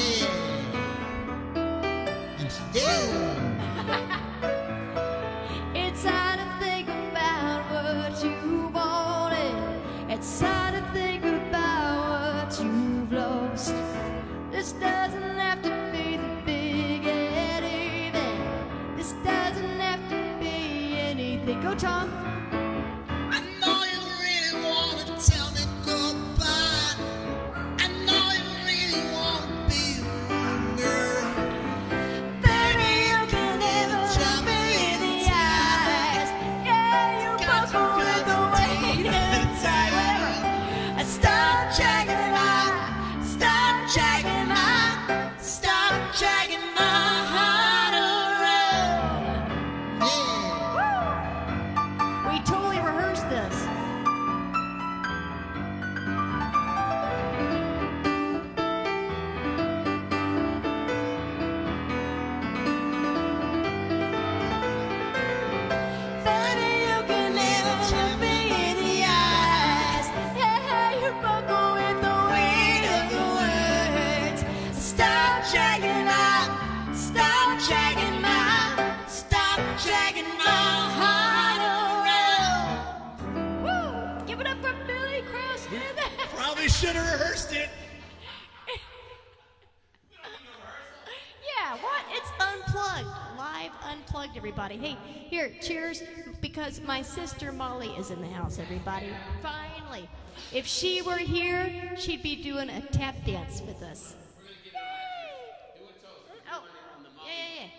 S4: It's hard to think about what you wanted. It's hard to think about what you've lost. This doesn't have to be the big anything. This doesn't have to be anything. Go, Tom.
S6: I know you really want to tell me goodbye. I know you really want to be a girl.
S2: Baby, you can never look me in the eyes. Yeah, you both with the way inside. I stop dragging my, stop dragging my, stop dragging my heart around.
S6: Yeah.
S2: We
S3: should have rehearsed it.
S4: Yeah, what? It's unplugged. Live unplugged, everybody. Hey, here, cheers, because my sister Molly is in the house, everybody. Finally. If she were here, she'd be doing a tap dance with us. Oh, yeah, yeah, yeah.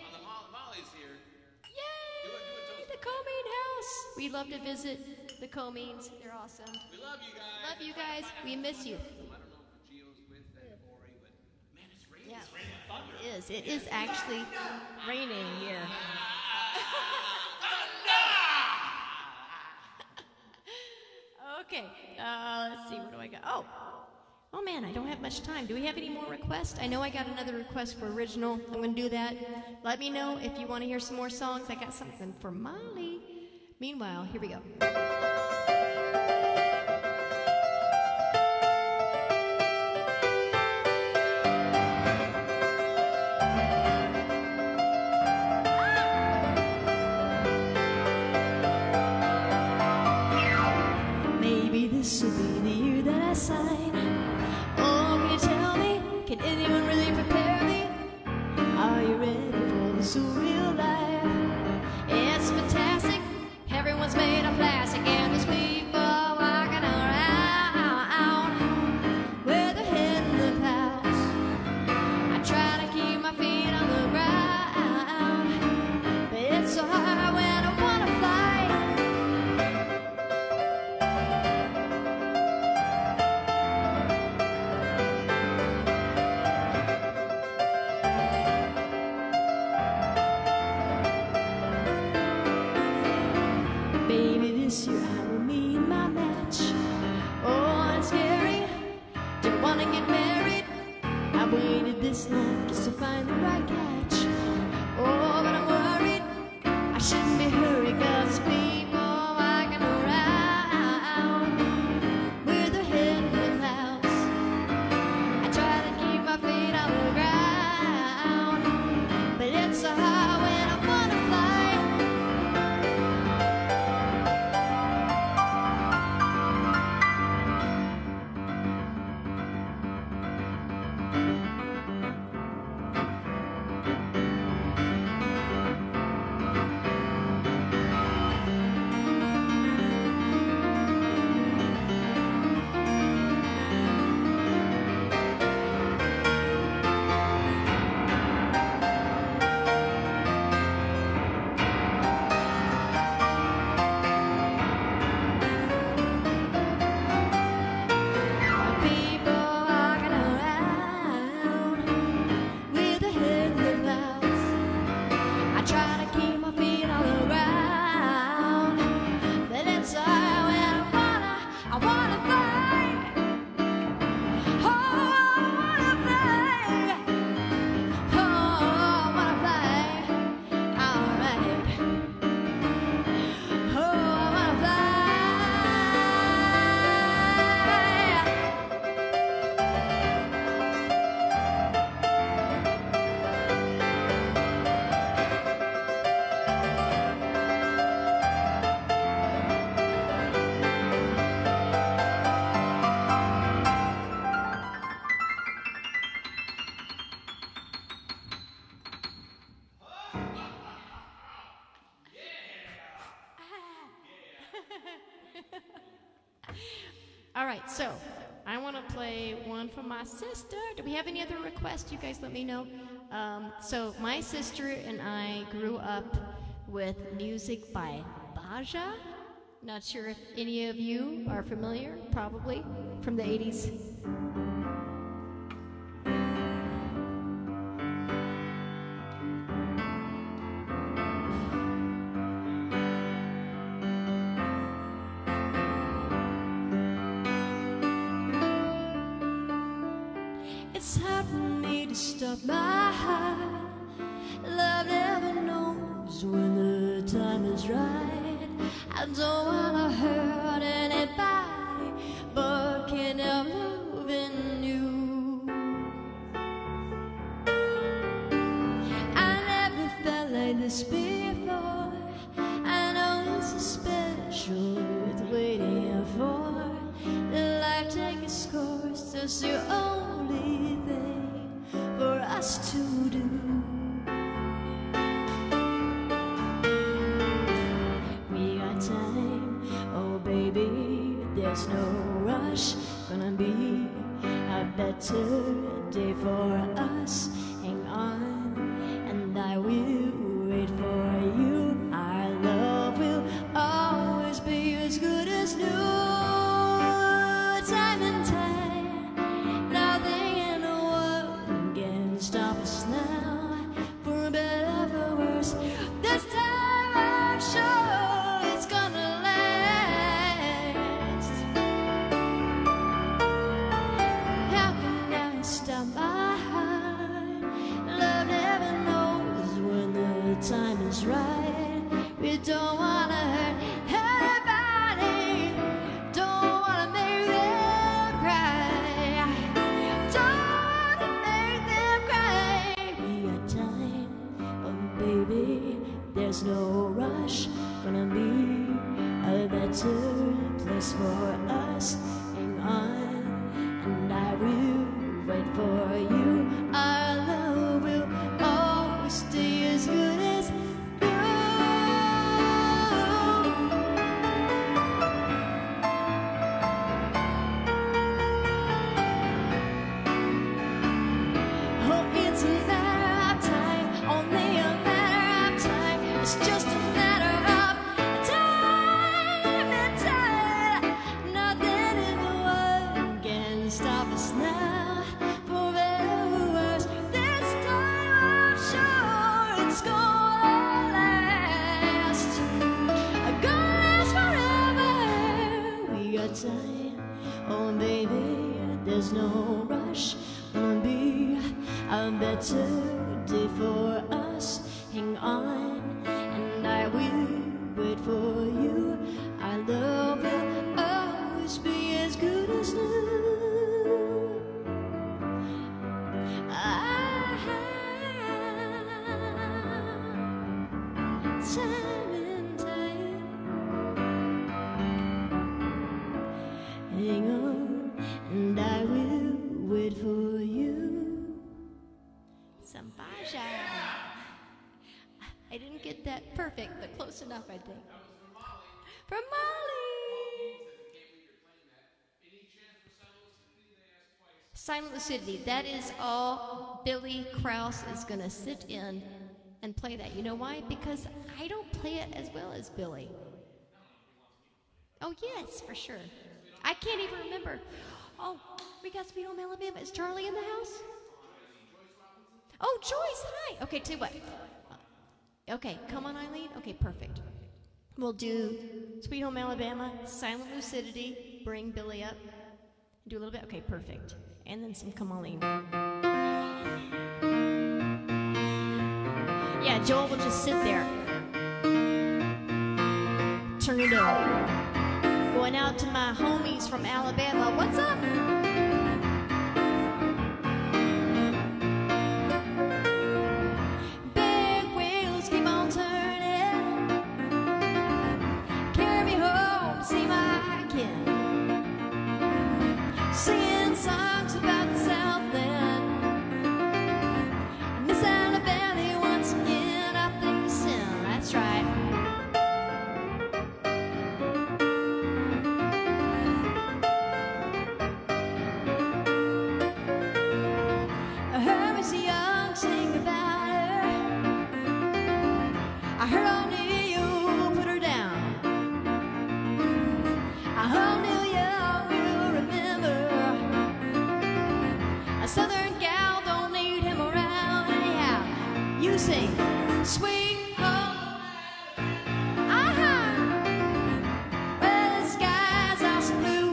S4: Yay! The Comeen House. We love to visit the Comeens. They're awesome.
S1: We love you guys.
S4: Love you guys. We miss you.
S1: I don't know if Gio's with that Ori, but man, it's raining.
S4: Yeah, it is. It is actually raining here. Okay, uh, let's see. What do I got? Oh, oh man, I don't have much time. Do we have any more requests? I know I got another request for original. I'm going to do that. Let me know if you want to hear some more songs. I got something for Molly. Meanwhile, here we go. Maybe this will be the year that I sign. Oh, can you tell me? Can anyone really prepare me? Are you ready for the surreal life? It's fantastic. Everyone's made of plastic, and there's people walking around with their head in the clouds. I try to keep my feet on the ground, but it's so hard when I wanna fly. Baby, this year I will meet my match. Oh, it's scary. Don't wanna get married. I waited this long just to find the right catch. Oh, but I'm worried. I shouldn't be hurried, 'cause people walking around with their head in the clouds. I try to keep my feet on the ground, but it's so hard when I wanna fly. People walking around with their head in the clouds. I try to keep my feet on the ground, but it's hard when I wanna, I wanna fly. Oh, I wanna fly. Oh, I wanna fly. All right. Oh, I wanna fly. All right, so I want to play one from my sister. Do we have any other requests? You guys let me know. Um, so my sister and I grew up with music by Baja. Not sure if any of you are familiar, probably, from the eighties. It's hard for me to stop my heart. Love never knows when the time is right. I don't wanna hurt anybody, but can't help loving you. I never felt like this before. I know this is special, worth waiting for. Life take its
S2: course, is the only thing for us to do. We got time, oh baby, there's no rush. Gonna be a better day for us. Hang on, and I will wait for you. Our love will always be as good as new. Time and tide, nothing in the world can stop us now. For better, for worse, this time I'm sure it's gonna last. How can I stop my heart? Love never knows when the time is right. We don't wanna hurt anybody, don't wanna make them cry, don't wanna make them cry. We got time, oh baby, there's no rush. Gonna be a better place for us. Hang on, and I will wait for you. Our love will always stay as good as new. Oh, it's a matter of time, only a matter of time. It's just a matter of time and tide. Nothing in the world can stop us now. For better or worse, this time I'm sure it's gonna last. Gonna last forever. We got time, oh baby, there's no rush. Gonna be a better day for us. Hang on, and I will wait for you. Our love will always be as good as new. Ah, time and tide. Hang on, and I will wait for you. Sambaja. I didn't get that perfect, but close enough, I think. From Molly. Silent Lucidity. That is all Billy Krause is going to sit in and play that. You know why? Because I don't play it as well as Billy. Oh, yes, for sure. I can't even remember. Oh, we got Sweet Home Alabama. Is Charlie in the house? Oh, Joyce, hi. Okay, tell you what. Okay, come on, Eileen. Okay, perfect. We'll do Sweet Home Alabama, Silent Lucidity, bring Billy up. Do a little bit. Okay, perfect. And then some Come On, Eileen. Yeah, Joel will just sit there. Turn it on. Going out to my homies from Alabama. What's up? Big wheels keep on turning. Carry me home, see my kin. Singing songs about the Southland. Miss Alabama once again, I think sin. That's right. I heard Miss Young sing about her. I heard only you put her down. I hope Neil Young will remember. A southern gal don't need him around anyhow. You sing, sweet home. Uh-huh. Where the skies are so blue.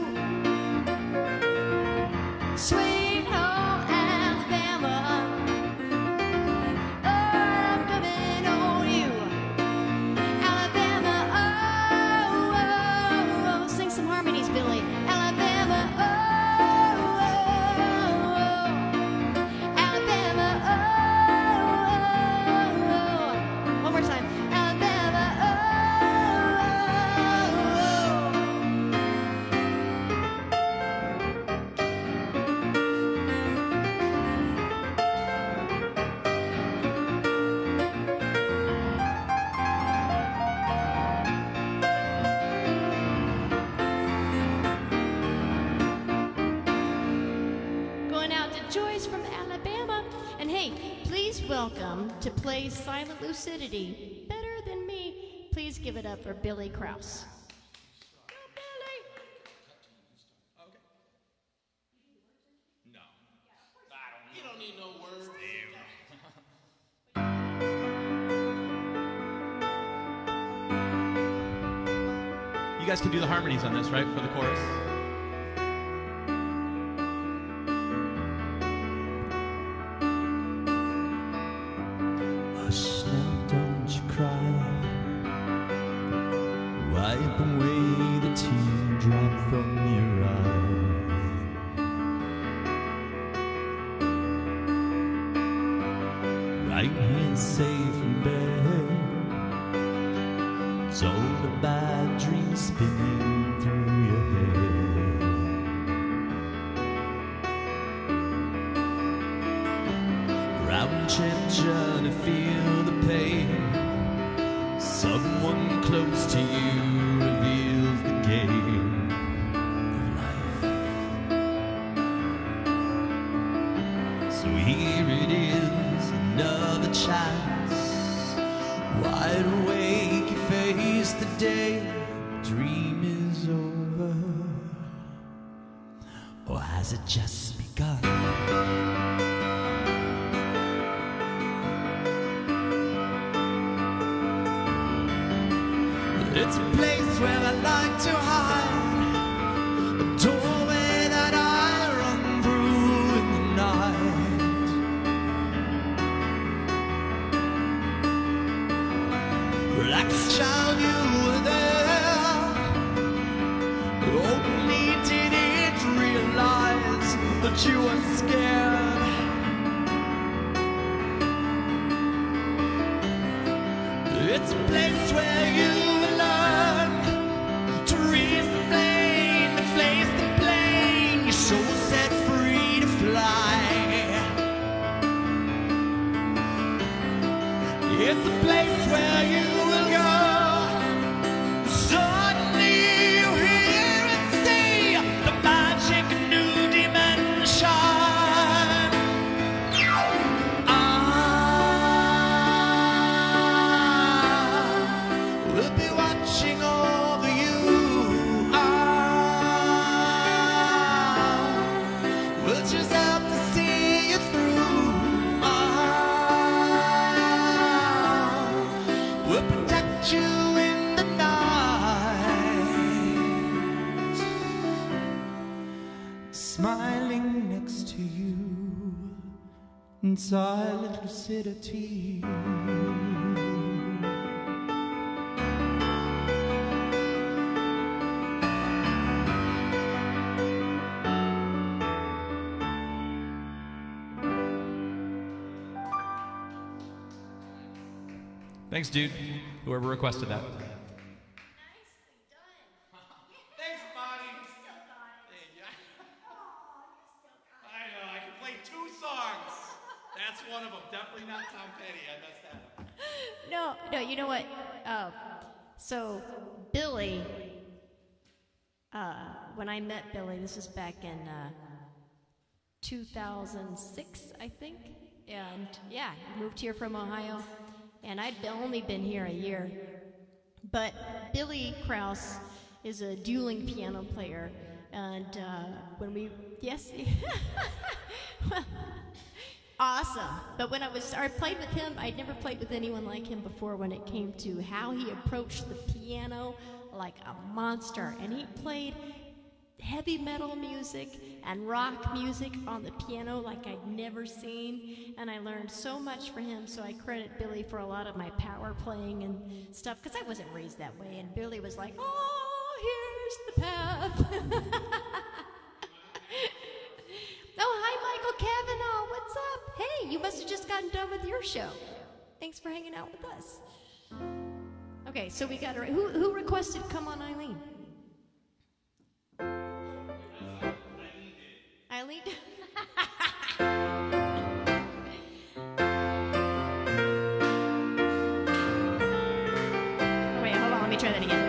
S2: Sweet home Alabama. Oh, I'm coming on you. Alabama, oh, oh, oh. Sing some harmonies, Billy. Alabama, oh, oh, oh. Alabama, oh, oh, oh.
S4: please welcome to play Silent Lucidity, better than me. Please give it up for Billy Krause. Go, Billy!
S1: You don't need no words.
S3: You guys can do the harmonies on this, right, for the chorus?
S7: Hush now, don't you cry. Wipe away the teardrop from your eye. Right here safe in bed, it's all the bad dreams spinning through your head. Round trip journey, feel the pain. Someone close to you reveals the game of life. So here it is, another chance. Wide awake, you face the day. Dream is over, or has it just begun? It's a place where I like to hide, a doorway that I run through in the night. Relax, child, you were there. Only didn't realize that you were scared. It's a place where you learn to raise the flame, to face the plane, your soul set free to fly. It's a place where you will go. Suddenly you hear and see the magic new dimension. We'll be watching over you. Ah, we'll just have to see you through. Ah, we'll protect you in the night. Smiling next to you in silent lucidity.
S3: Thanks, dude. Whoever requested that.
S4: Nicely done.
S1: Thanks, Bonnie.
S4: Still got it.
S1: Hey, yeah.
S4: Oh, you still got
S1: I know, I can play two songs. That's one of them. Definitely not Tom Petty. I messed that up.
S4: it. No, no, you know what? Uh, so, Billy, uh, when I met Billy, this was back in uh, two thousand six, I think. And yeah, he moved here from Ohio. And I'd be- only been here a year. But Billy Krause is a dueling piano player. And uh, when we, yes, well, awesome. But when I was, I played with him, I'd never played with anyone like him before when it came to how he approached the piano like a monster. And he played heavy metal music and rock music on the piano like I'd never seen, and I learned so much from him. So I credit Billy for a lot of my power playing and stuff, because I wasn't raised that way, and Billy was like, oh, here's the path. Oh, hi, Michael Cavanaugh, what's up? Hey, you must have just gotten done with your show. Thanks for hanging out with us. Okay, so we got, a, who, who requested Come On, Eileen? Eileen? Wait, hold on, let me try that again.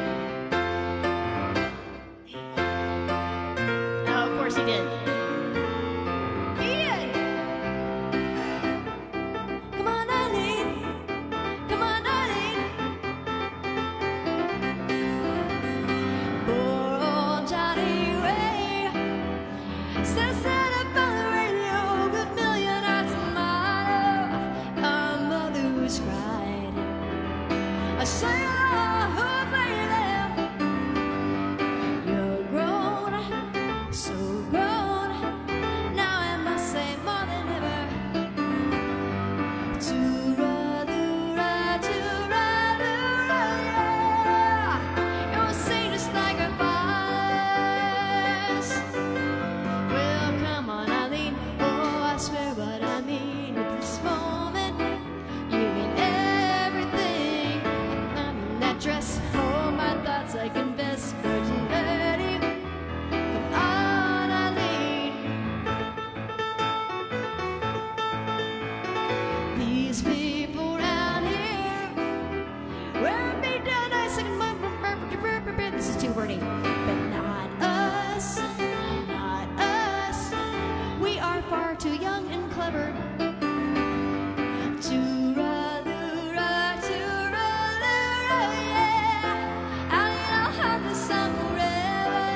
S4: Oh, of course he did. He did!
S2: I say, oh, baby, you're grown, so grown. Now I must say more than ever. Tooraloo-ra, tooraloo-ra, yeah. You'll sing just like a voice. Well, come on, Eileen. Oh, I swear what I mean at this moment. You mean everything. I'm in that dress. Oh, my thoughts I confess. Virgin Betty. Come on, Eileen. These people around here wear me down nice and this is too wordy. But not us, not us. We are far too young and clever. Tooraloo-ra, tooraloo-ra, yeah. Eileen, I'll have this song forever.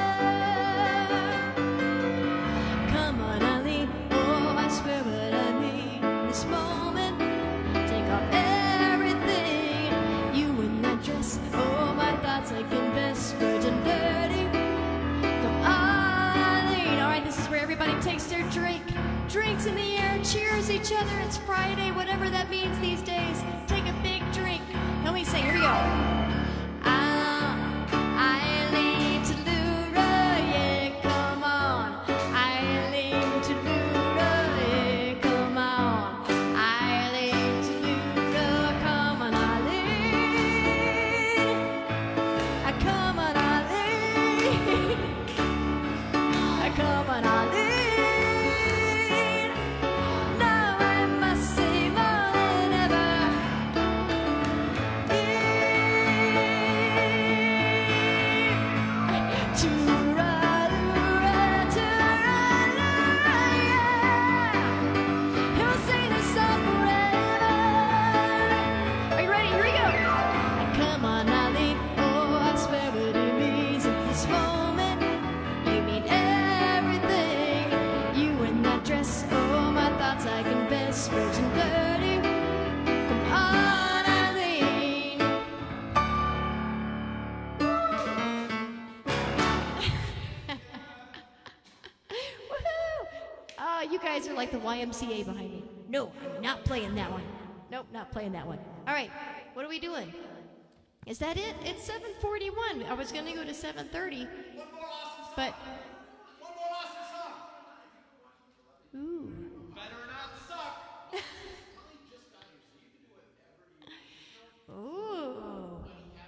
S2: Come on, Eileen. Oh, I swear what I mean. This moment, take off everything. You in that dress. Oh, my thoughts I confess. Virgin dirty. Come on, Eileen. All right, this is where everybody takes their drink. Drinks in the air, cheers each other. It's Friday, whatever that means these days. Take a big drink. And we say, here we go. Ah, Eileen Tallulah, yeah, come on. Eileen Tallulah, yeah, come on. Eileen Tallulah, come on, Eileen. Ah, come on, Eileen. Ah, come on, Eileen. Now I must say more than ever. Tooraloo-ra, tooraloo-ra, yeah. He'll sing this song forever. Are you ready? Here we go. Come on, Eileen. Oh, I swear what it means at this moment. You mean everything. You in that dress. Oh, my thoughts I confess. Virgin dirty. Come on, Eileen. Woohoo! Oh, you guys are like the Y M C A behind me. No, I'm not playing that one. Nope, not playing that one. All right, what are we doing? Is that it? It's seven forty-one. I was going to go to seven thirty. But. Ooh.
S1: Better not suck.
S2: Ooh.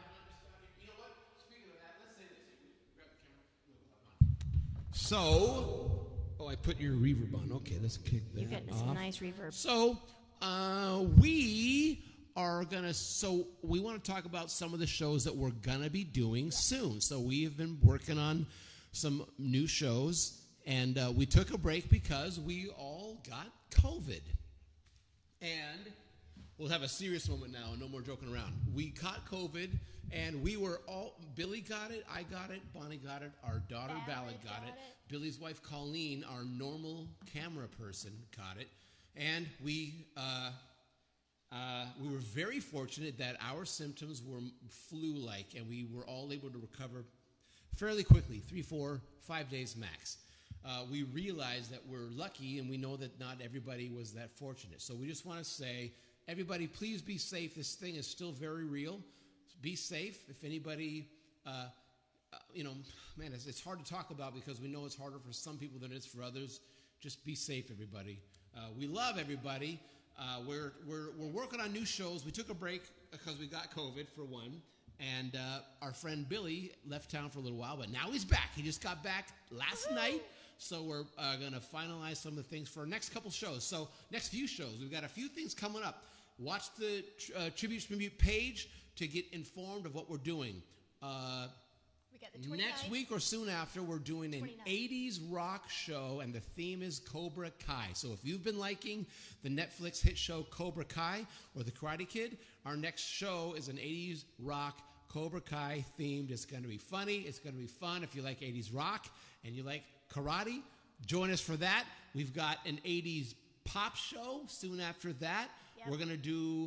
S1: So, oh, I put your reverb on. Okay, let's kick that
S2: You got
S1: off.
S2: some nice reverb.
S1: So, uh, we are gonna. So, we want to talk about some of the shows that we're gonna be doing soon. So, we have been working on some new shows, and uh, we took a break because we all got COVID. And we'll have a serious moment now. No more joking around. We caught COVID, and we were all. Billy got it. I got it. Bonnie got it. Our daughter Ballad got it. Billy's wife Colleen, our normal camera person, got it. And we uh, uh, we were very fortunate that our symptoms were flu-like, and we were all able to recover fairly quickly, three, four, five days max. Uh, we realized that we're lucky, and we know that not everybody was that fortunate. So we just want to say, everybody, please be safe. This thing is still very real. Be safe. If anybody, uh, uh, you know, man, it's, it's hard to talk about because we know it's harder for some people than it is for others. Just be safe, everybody. Uh, we love everybody. Uh, we're, we're, we're working on new shows. We took a break because we got COVID, for one. And uh, our friend Billy left town for a little while, but now he's back. He just got back last night. So we're uh, going to finalize some of the things for our next couple shows. So next few shows, we've got a few things coming up. Watch the uh, Tribute Tribute page to get informed of what we're doing. Uh,
S2: We got the
S1: next week or soon after, we're doing an eighties rock show, and the theme is Cobra Kai. So if you've been liking the Netflix hit show Cobra Kai or The Karate Kid, our next show is an eighties rock Cobra Kai themed. It's going to be funny. It's going to be fun. If you like eighties rock and you like karate, join us for that. We've got an eighties pop show soon after that.
S2: Yep.
S1: We're going to do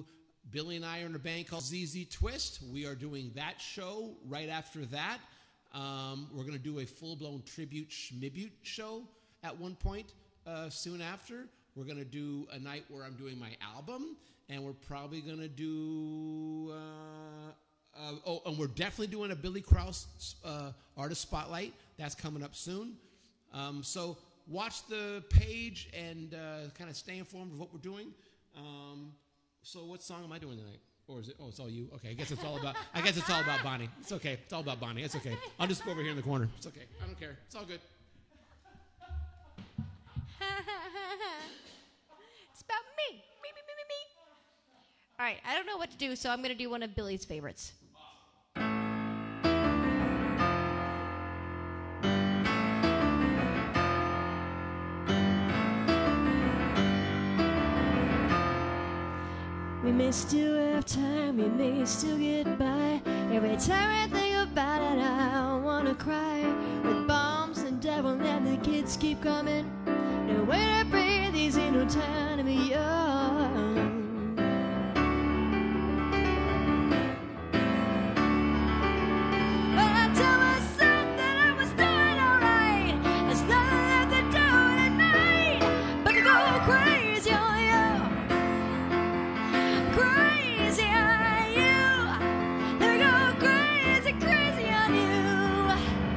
S1: Billy and I are in a band called Z Z Twist. We are doing that show right after that. Um, we're going to do a full-blown tribute schmibute show at one point uh, soon after. We're going to do a night where I'm doing my album, and we're probably going to do... Uh, uh, oh, and we're definitely doing a Billy Krause uh, artist spotlight. That's coming up soon. Um, so watch the page and uh, kind of stay informed of what we're doing. Um, so what song am I doing tonight? Or is it? Oh, it's all you. Okay, I guess it's all about. I guess it's all about Bonnie. It's okay. It's all about Bonnie. It's okay. I'll just go over here in the corner. It's okay. I don't care. It's all good.
S4: It's about me. Me, me, me, me, me. All right, I don't know what to do, so I'm going to do one of Billy's favorites.
S2: We may still have time, we may still get by. Every time I think about it, I wanna cry. With bombs and devil and the kids keep coming. No way to breathe, these ain't no time to be young. But I tell myself that I was doing alright. There's nothing left to do tonight but to go crazy on you. Crazy on you. Let me go crazy, crazy on you.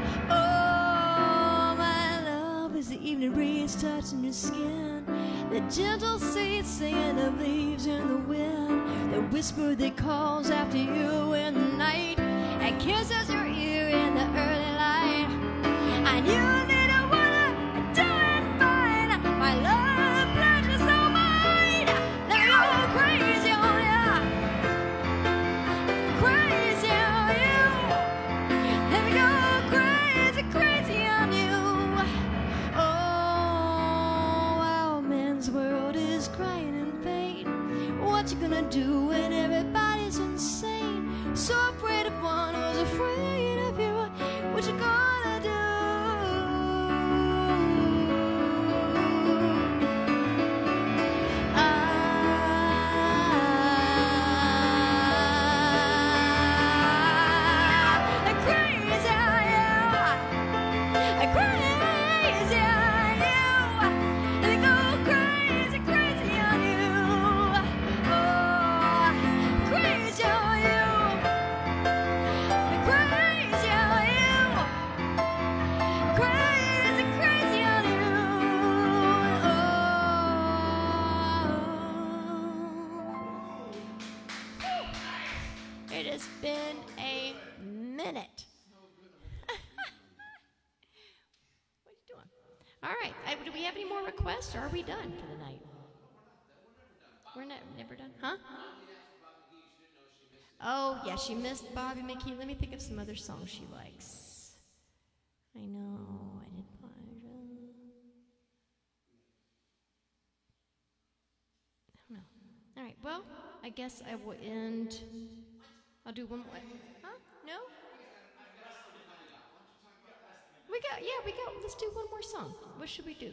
S2: Oh, my love is the evening breeze touching your skin. The gentle sea singing of leaves in the wind. The whisper that calls after you in the night and kisses your ear in the early light. I knew that I wanna do it fine. My love pledge is so mine. Let me go crazy on ya. Crazy on you. Let me go crazy, crazy on you. Oh, our man's world is crying in pain. What you gonna do when everybody's insane? So afraid of one who's afraid of you. What you gonna do? I'm crazy on you. I'm crazy on you. Let me go crazy, crazy on you. Oh, crazy on you. I'm crazy on you. Crazy, crazy on you. Oh. It has been a minute. What are you doing? All right. I, do we have any more requests, or are we done for the night? We're ne- never done, huh? Oh, yeah, she missed Bobby McKee. Let me think of some other songs she likes. I know. I did. I don't know. All right. Well, I guess I will end. I'll do one more. Huh? No? We got, yeah, we got, let's do one more song. What should we do?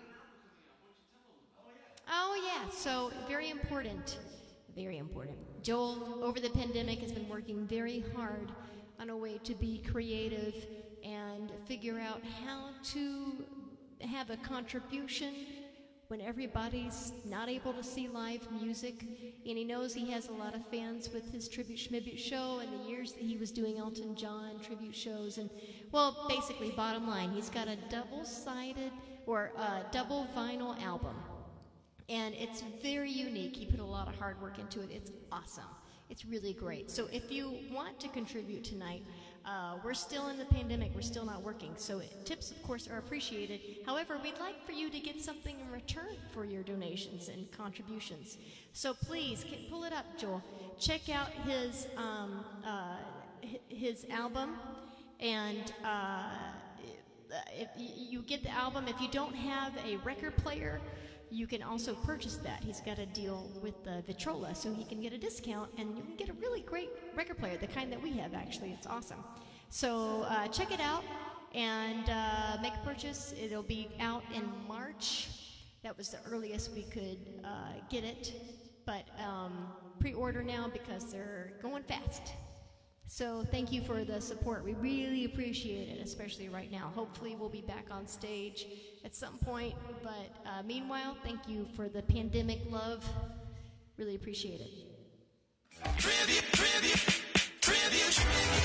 S2: Oh, yeah, so very important, very important. Joel, over the pandemic, has been working very hard on a way to be creative and figure out how to have a contribution when everybody's not able to see live music. And he knows he has a lot of fans with his Tribute Schmibute show and the years that he was doing Elton John tribute shows. And, well, basically, bottom line, he's got a double-sided or uh, double vinyl album. And it's very unique. He put a lot of hard work into it. It's awesome. It's really great. So if you want to contribute tonight, uh, we're still in the pandemic. We're still not working. So tips, of course, are appreciated. However, we'd like for you to get something in return for your donations and contributions. So please, get, pull it up, Joel. Check out his, um, uh, his album. And uh, if you get the album, if you don't have a record player, you can also purchase that. He's got a deal with uh, Vitrola, so he can get a discount, and you can get a really great record player, the kind that we have, actually. It's awesome. So uh, check it out and uh, make a purchase. It'll be out in March. That was the earliest we could uh, get it, but um,
S4: pre-order now because they're going fast. So thank you for the support. We really appreciate it, especially right now. Hopefully we'll be back on stage at some point. But uh, meanwhile, thank you for the pandemic love. Really appreciate it.
S7: Tribute, tribute, tribute.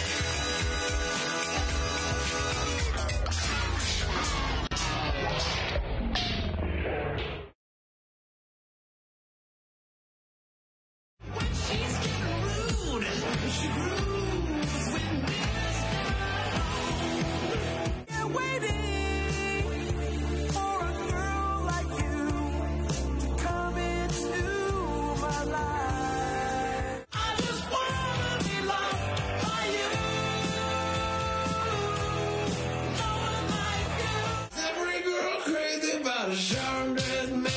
S7: When she's getting rude, she grooves when we're they're waiting for a girl like you to come into my life. I just wanna be loved by you. No one like you. Every girl crazy about a short-dressed man.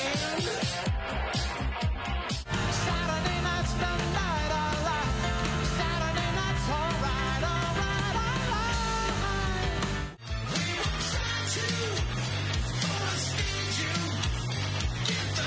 S7: Saturday night's the night I like. Saturday night's alright, alright, alright. We will try to overspeed you. Get the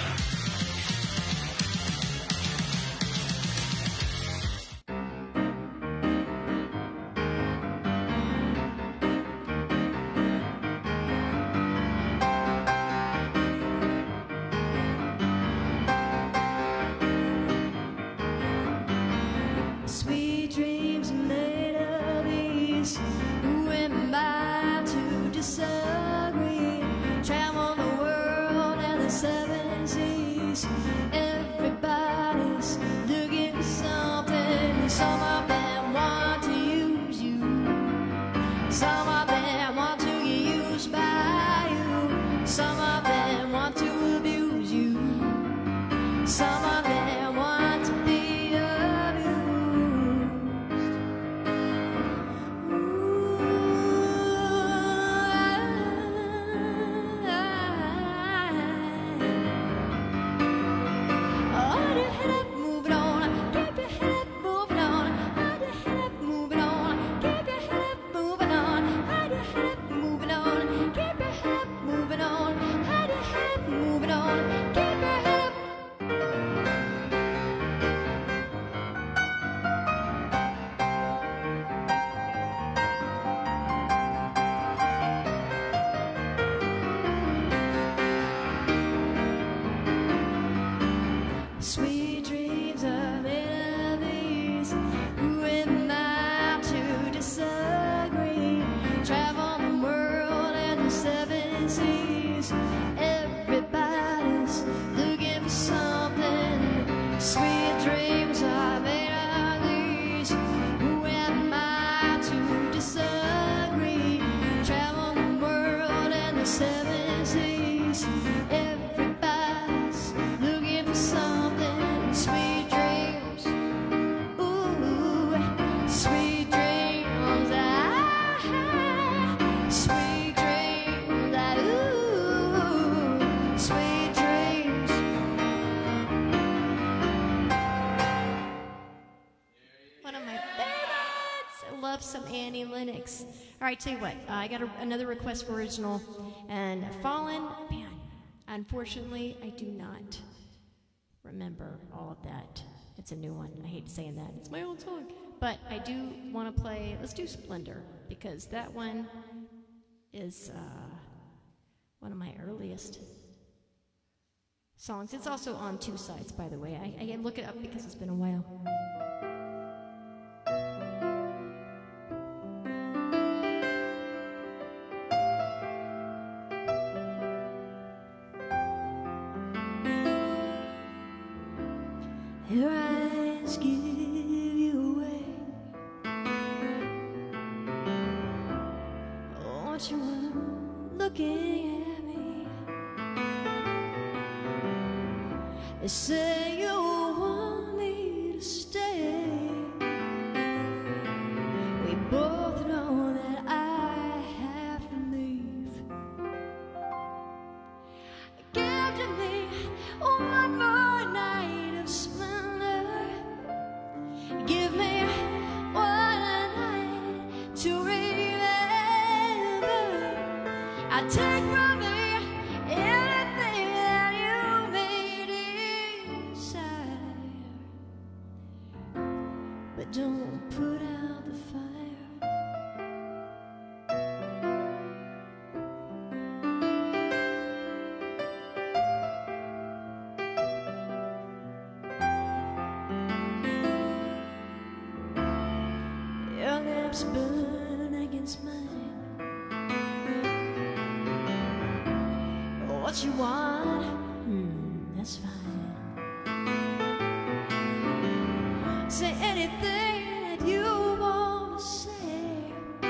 S2: Sweet dreams made of these. Who am I to disagree? Travel the world and the seven seas. Everybody's looking for something. Some of them want to use you. Some of them want to get used by you. Some of them want to abuse you. Some of them want to be abused. Hold your head up, moving on. Keep your head up, moving on. Hold your head up, moving on. Keep your head up, moving on. Hold your head up, moving on. Keep your head up, moving on. Hold your head up, moving on. Keep your head up. Sweet dreams are made of these. Who am I to disagree? Travel the world and the seven seas. Everybody's looking for something. Sweet dreams are made of these. Who am I to disagree? Travel the world and the seven seas. Everybody's looking for something. Sweet dreams. Ooh, sweet dreams. Ah, sweet dreams. Ah, ooh, sweet dreams.
S4: One of my favorites. I love some Annie Lennox. All right, tell you what, uh, I got a, another request for original, and Fallen. Man, unfortunately, I do not remember all of that. It's a new one. I hate saying that. It's my old song, but I do want to play. Let's do Splendor because that one is uh, one of my earliest songs. It's also on Two Sides, by the way. I, I can look it up because it's been a while.
S2: Your eyes give you away. Aren't you looking at me? They say you want me to stay. We both know that I have to leave. Give to me one more night of splendor. Give me one night to remember. I take from me anything that you may desire. but don't put out the fire. Your lips burn against mine. What you want, hmm, that's fine. Say anything that you want to say.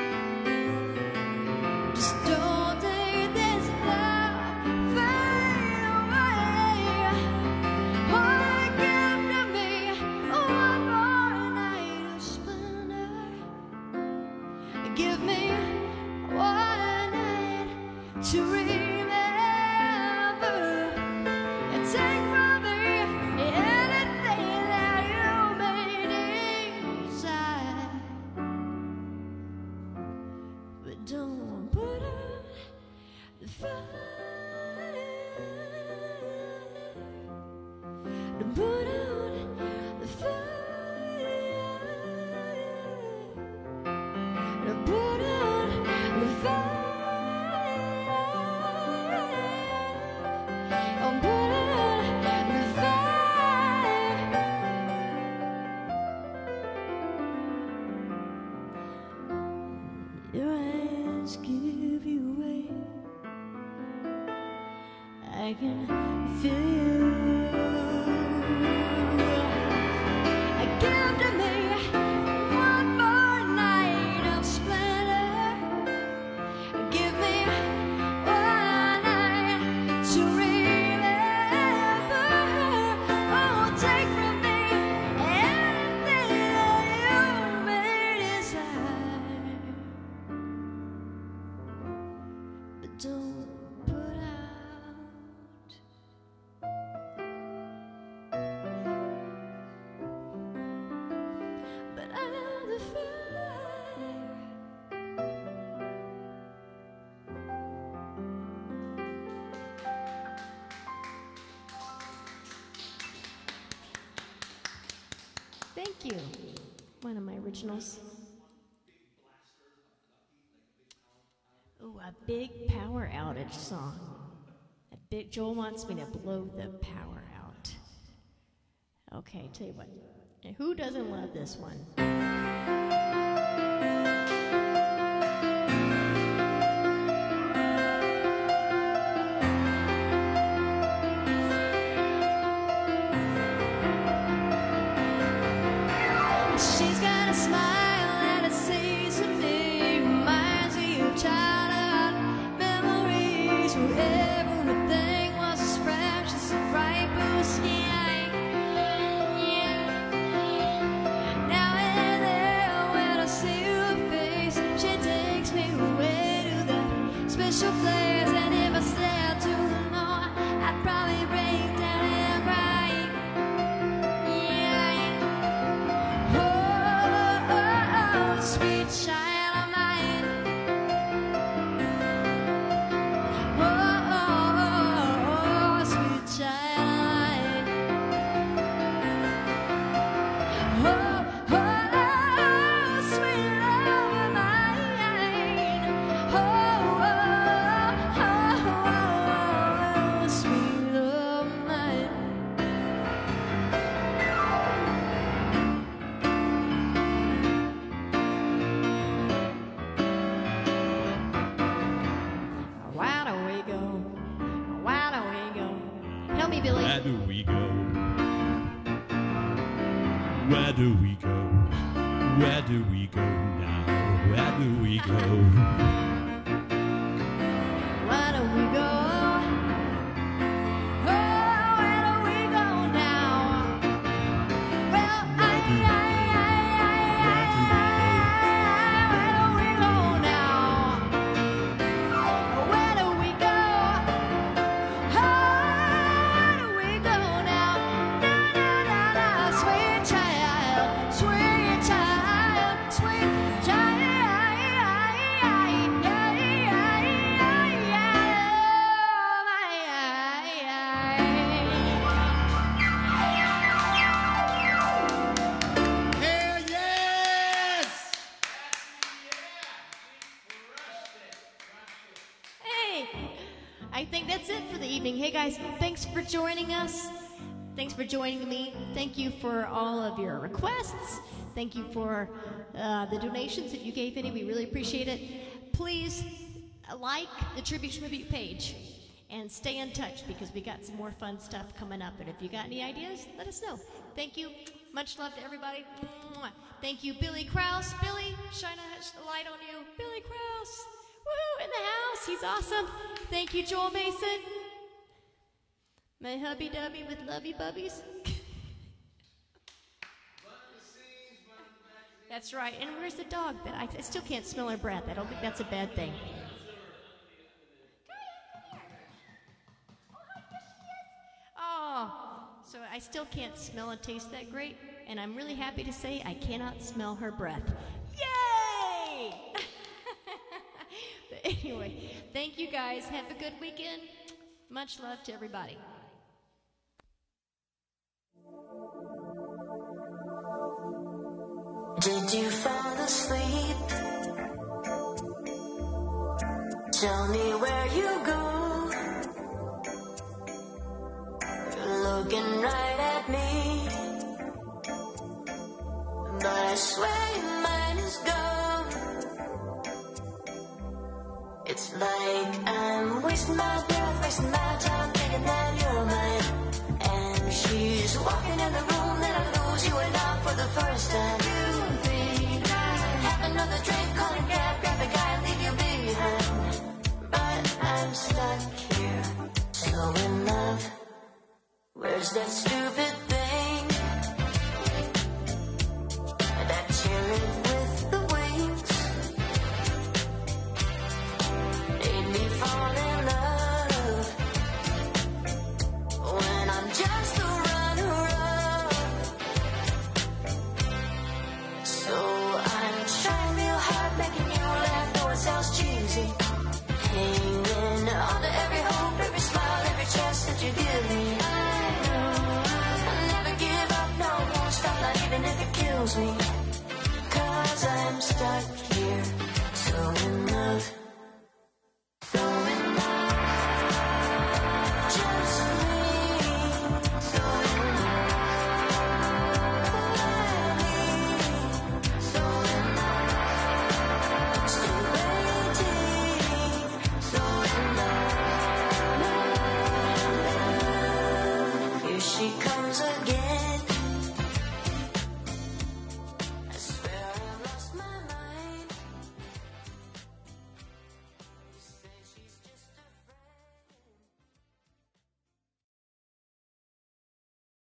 S2: Just don't take this love fade away. Oh, give to me one more night of splendor. Give me one night to remember. And take from me anything that you may desire. But don't put out the fire. Don't put out the fire. Don't put out the fire. Don't put out the fire. Your eyes give you away. I can feel you. Give to me one more night of splendor. Give me one night to remember. Oh, take from me anything that you may desire. But don't put out. But out the fire.
S4: Thank you. One of my originals. Oh, a big power outage song. A big Joel wants me to blow the power out. Okay, tell you what. Who doesn't love this one? She's got a smile that it says to me, reminds me of childhood memories where everything was as fresh as a bright blue sky. Yeah. Now and then when I see her face, she takes me away to that special place. And if I stare too long, I'd probably break down and cry. Yeah. Oh, oh, oh, sweet child of mine. Oh, oh, oh, sweet child of mine. Oh, oh, sweet love of mine. Oh, oh, oh, oh, sweet love of mine. Why don't we go? Why don't we go? Help me, Billy.
S3: Where do we go? Where do we go? Where do we go now? Where do we go?
S2: Why don't we go? Oh, where do we go now? Well, I, I, I, I, where do we go now? Where do we go? Oh, where do we go now? Na, na, na, na, sweet child, sweet child, sweet child.
S6: Hell yeah!
S4: evening. Hey guys, thanks for joining us. Thanks for joining me. Thank you for all of your requests. Thank you for uh, the donations that you gave any. We really appreciate it. Please uh, like the Tribute Schmibute page and stay in touch because we got some more fun stuff coming up. And if you got any ideas, let us know. Thank you. Much love to everybody. Mwah. Thank you, Billy Krause. Billy, shine a light on you. Billy Krause. Woohoo, in the house. He's awesome. Thank you, Joel Mason. My hubby dubby with lovey bubbies. That's right. And where's the dog? That I, I still can't smell her breath. I don't think that's a bad thing. Oh, so I still can't smell and taste that great. And I'm really happy to say I cannot smell her breath. Yay! But anyway, thank you guys. Have a good weekend. Much love to everybody.
S8: Did you fall asleep? Tell me where you go. You're looking right at me, but I swear your mind is gone. It's like I'm wasting my breath, wasting my time thinking that you're mine. And she's walking in the room, then I lose you and I for the first time. Another drink, call a cab, grab a guy and leave you behind. But I'm stuck here, so in love. Where's that stupid thing? That cherry with the wings made me fall in love. When I'm just a runner-up, so I'm trying real hard, making you laugh, though it sounds cheesy. Hanging on to every hope, every smile, every chance that you give me. I know I'll never give up, no, won't stop, not even if it kills me. Cause I'm stuck here, so in love.